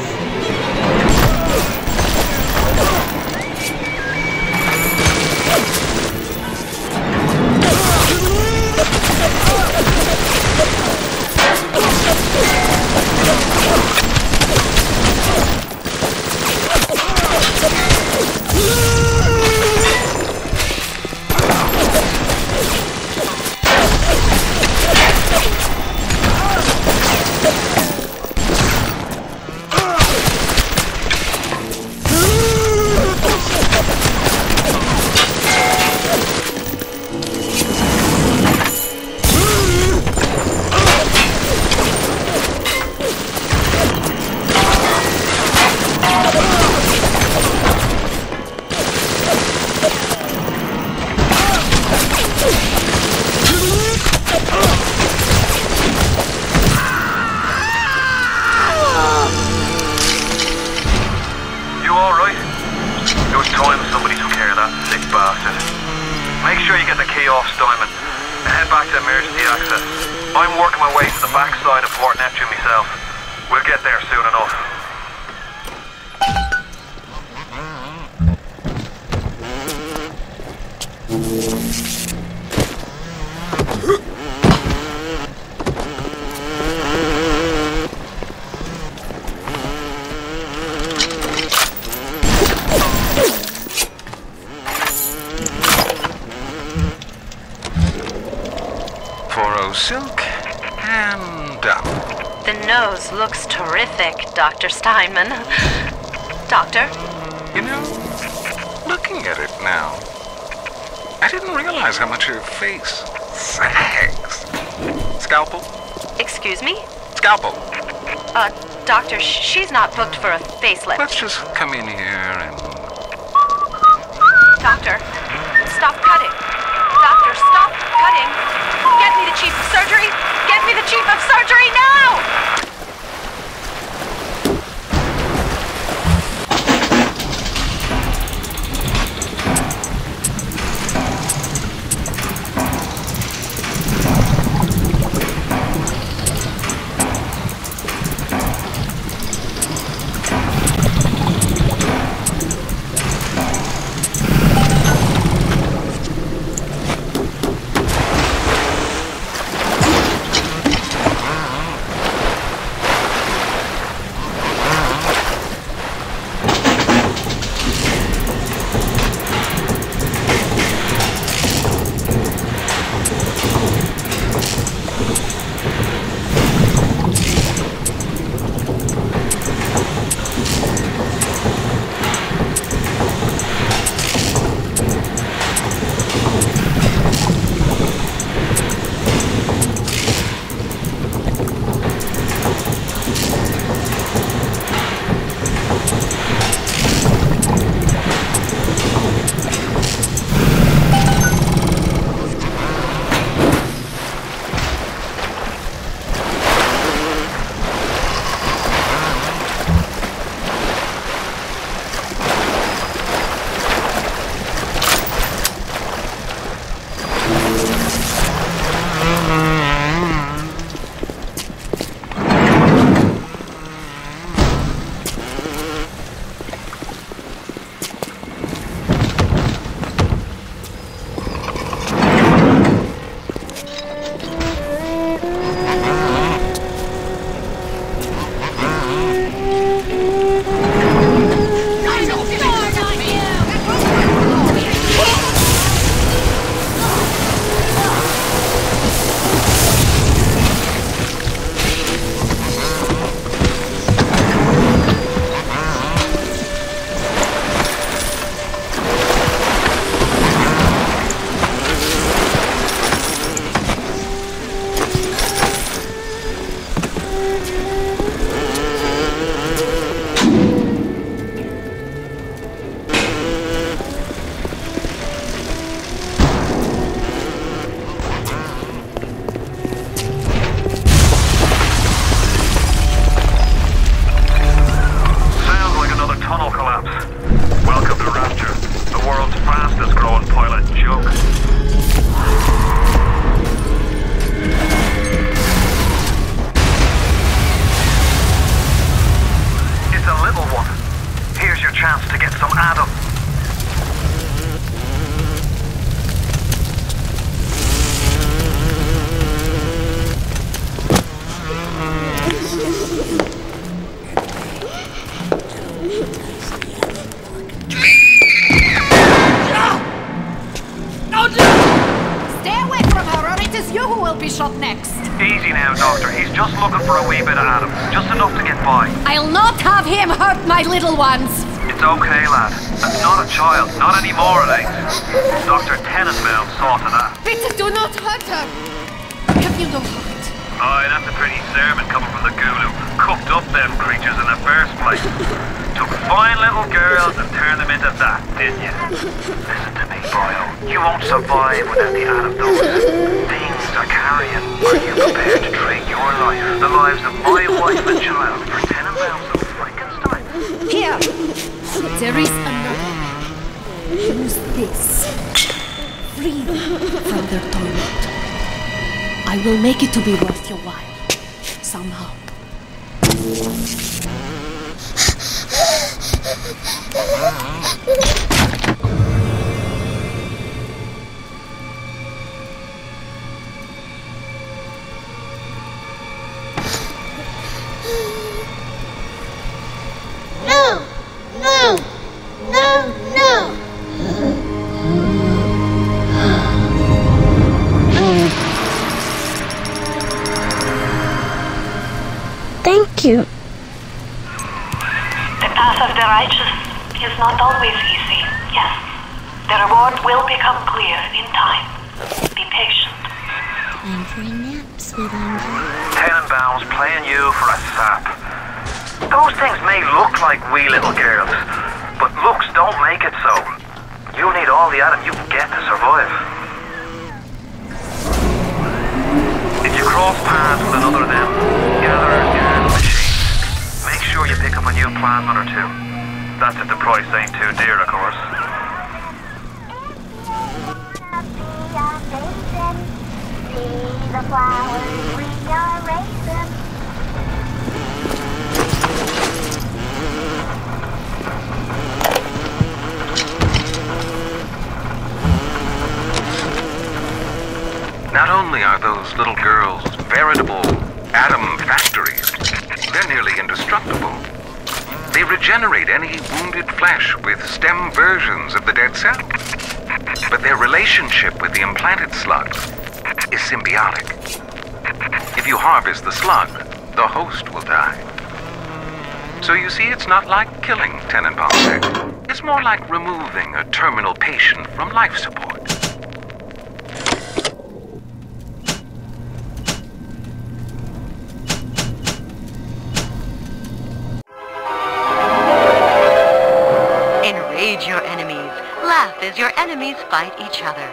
Make sure you get the key off Steinman. Head back to emergency access. I'm working my way to the backside of Port Neptune myself. We'll get there soon enough. Silk and down. The nose looks terrific, Dr. Steinman. Doctor? You know, looking at it now, I didn't realize how much her face sags. Scalpel? Excuse me? Scalpel. Doctor, she's not booked for a facelift. Let's just come in here and... Doctor, stop cutting. Doctor, stop cutting. Get me the chief of surgery! Get me the chief of surgery now! shot next. Easy now, Doctor. He's just looking for a wee bit of Adam. Just enough to get by. I'll not have him hurt my little ones. It's okay, lad. That's not a child. Not anymore, it ain't. Dr. Tenenbaum saw to that. Bitte do not hurt her. Have you no heart? Aye, that's a pretty sermon coming from the ghoul who cooked up them creatures in the first place. Took fine little girls and turned them into that, didn't you? Listen to me, Bio. You won't survive without the antidote. Things are carrying. Are you prepared to trade your life, the lives of my wife and child, for Tenenbaum's of Frankenstein? Here! There is another. Use this. Free them from their torment. I will make it to be worth your while. Somehow. No! No! No! No! Thank you. The path of the righteous is not always easy, yes. The reward will become clear in time. Be patient. Time for a nap, sweet angel. Tenenbaum's playing you for a sap. Those things may look like wee little girls, but looks don't make it so. You'll need all the Adam you can get to survive. If you cross paths with another of them, gather machines. Make sure you pick up a new plasmid or two. That's if the price ain't too dear, of course. See the flowers we are raising. Not only are those little girls veritable atom factories, they're nearly indestructible. They regenerate any wounded flesh with stem versions of the dead cell. But their relationship with the implanted slug is symbiotic. If you harvest the slug, the host will die. So you see, it's not like killing Tenenbaum. It's more like removing a terminal patient from life support. Enrage your enemies. Laugh as your enemies fight each other.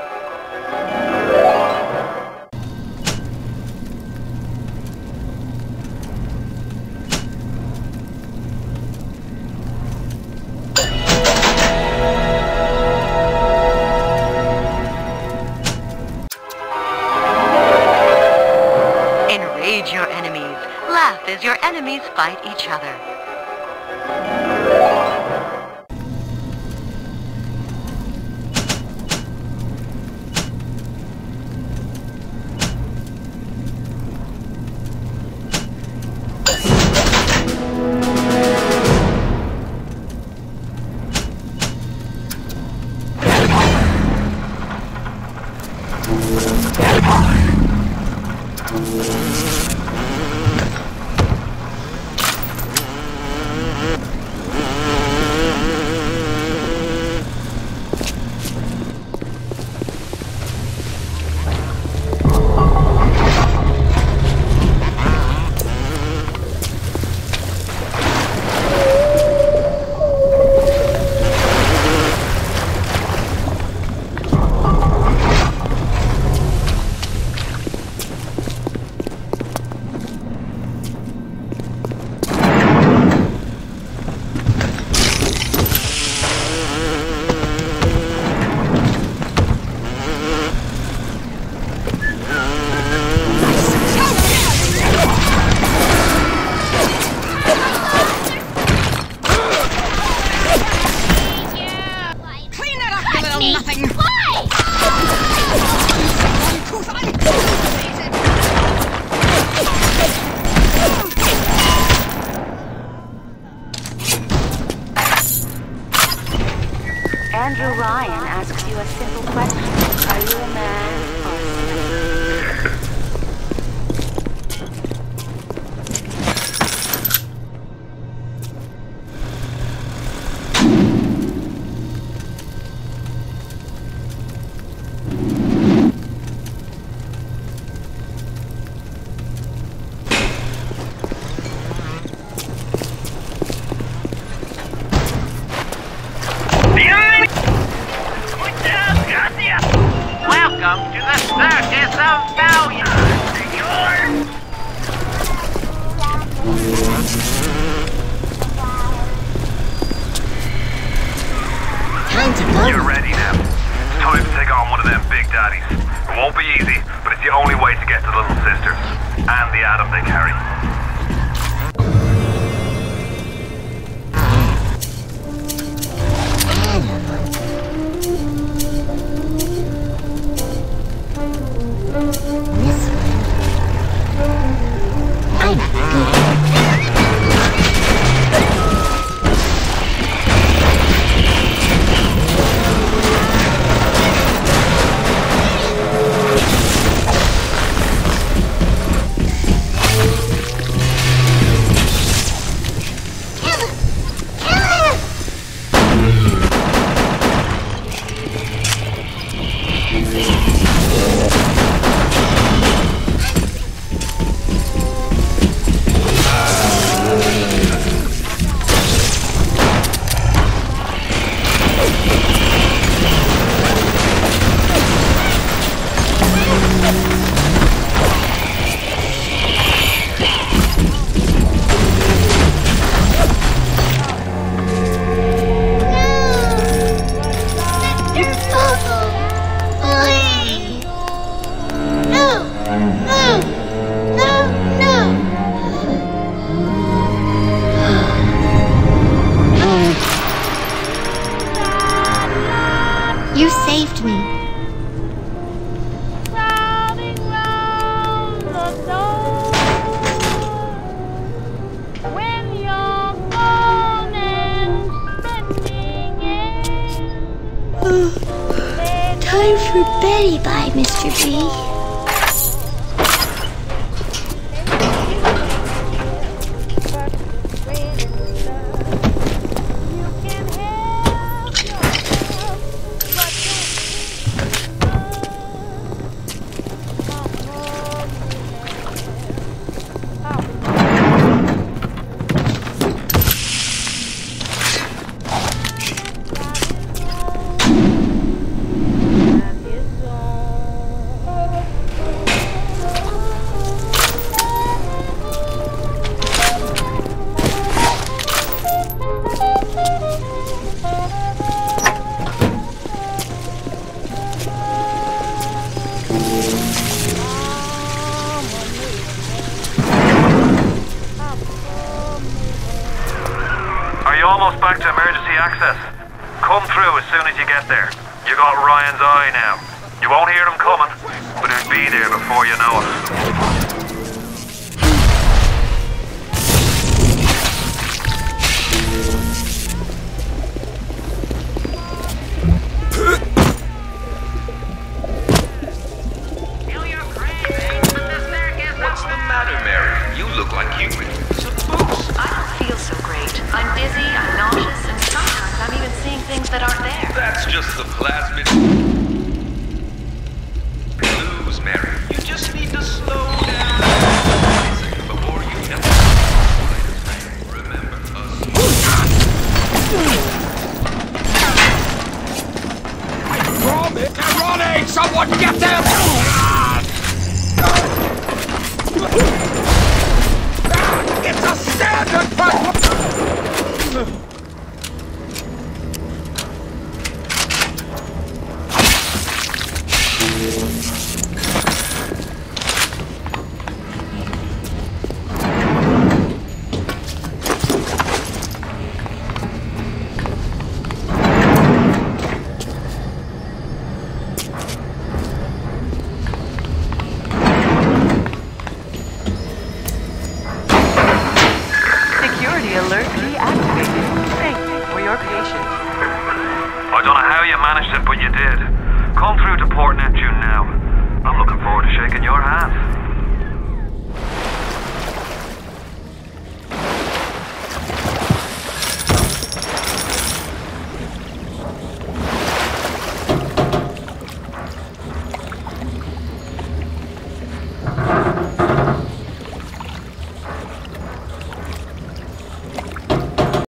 Enrage your enemies. Laugh as your enemies fight each other. Andrew Ryan asks you a simple question. Are you a man or a snake? some value, senor. You're ready now. It's time to take on one of them Big Daddies. It won't be easy, but it's the only way to get to Little Sisters and the atom they carry. You saved me. Time for Betty bye, Mr. B. Almost back to emergency access. Come through as soon as you get there. You got Ryan's eye now. You won't hear them coming, but he'll be there before you know it. What's the matter, Marin? You look like human. I don't feel so great. I'm dizzy, I'm nauseous, and sometimes I'm even seeing things that aren't there. That's just the plasmid blues, Marin. You just need to slow down before you ever remember us. Ronnie! Someone get them! It's a standard Alert deactivated. Thank you for your patience. I don't know how you managed it, but you did. Come through to Port Neptune now. I'm looking forward to shaking your hand.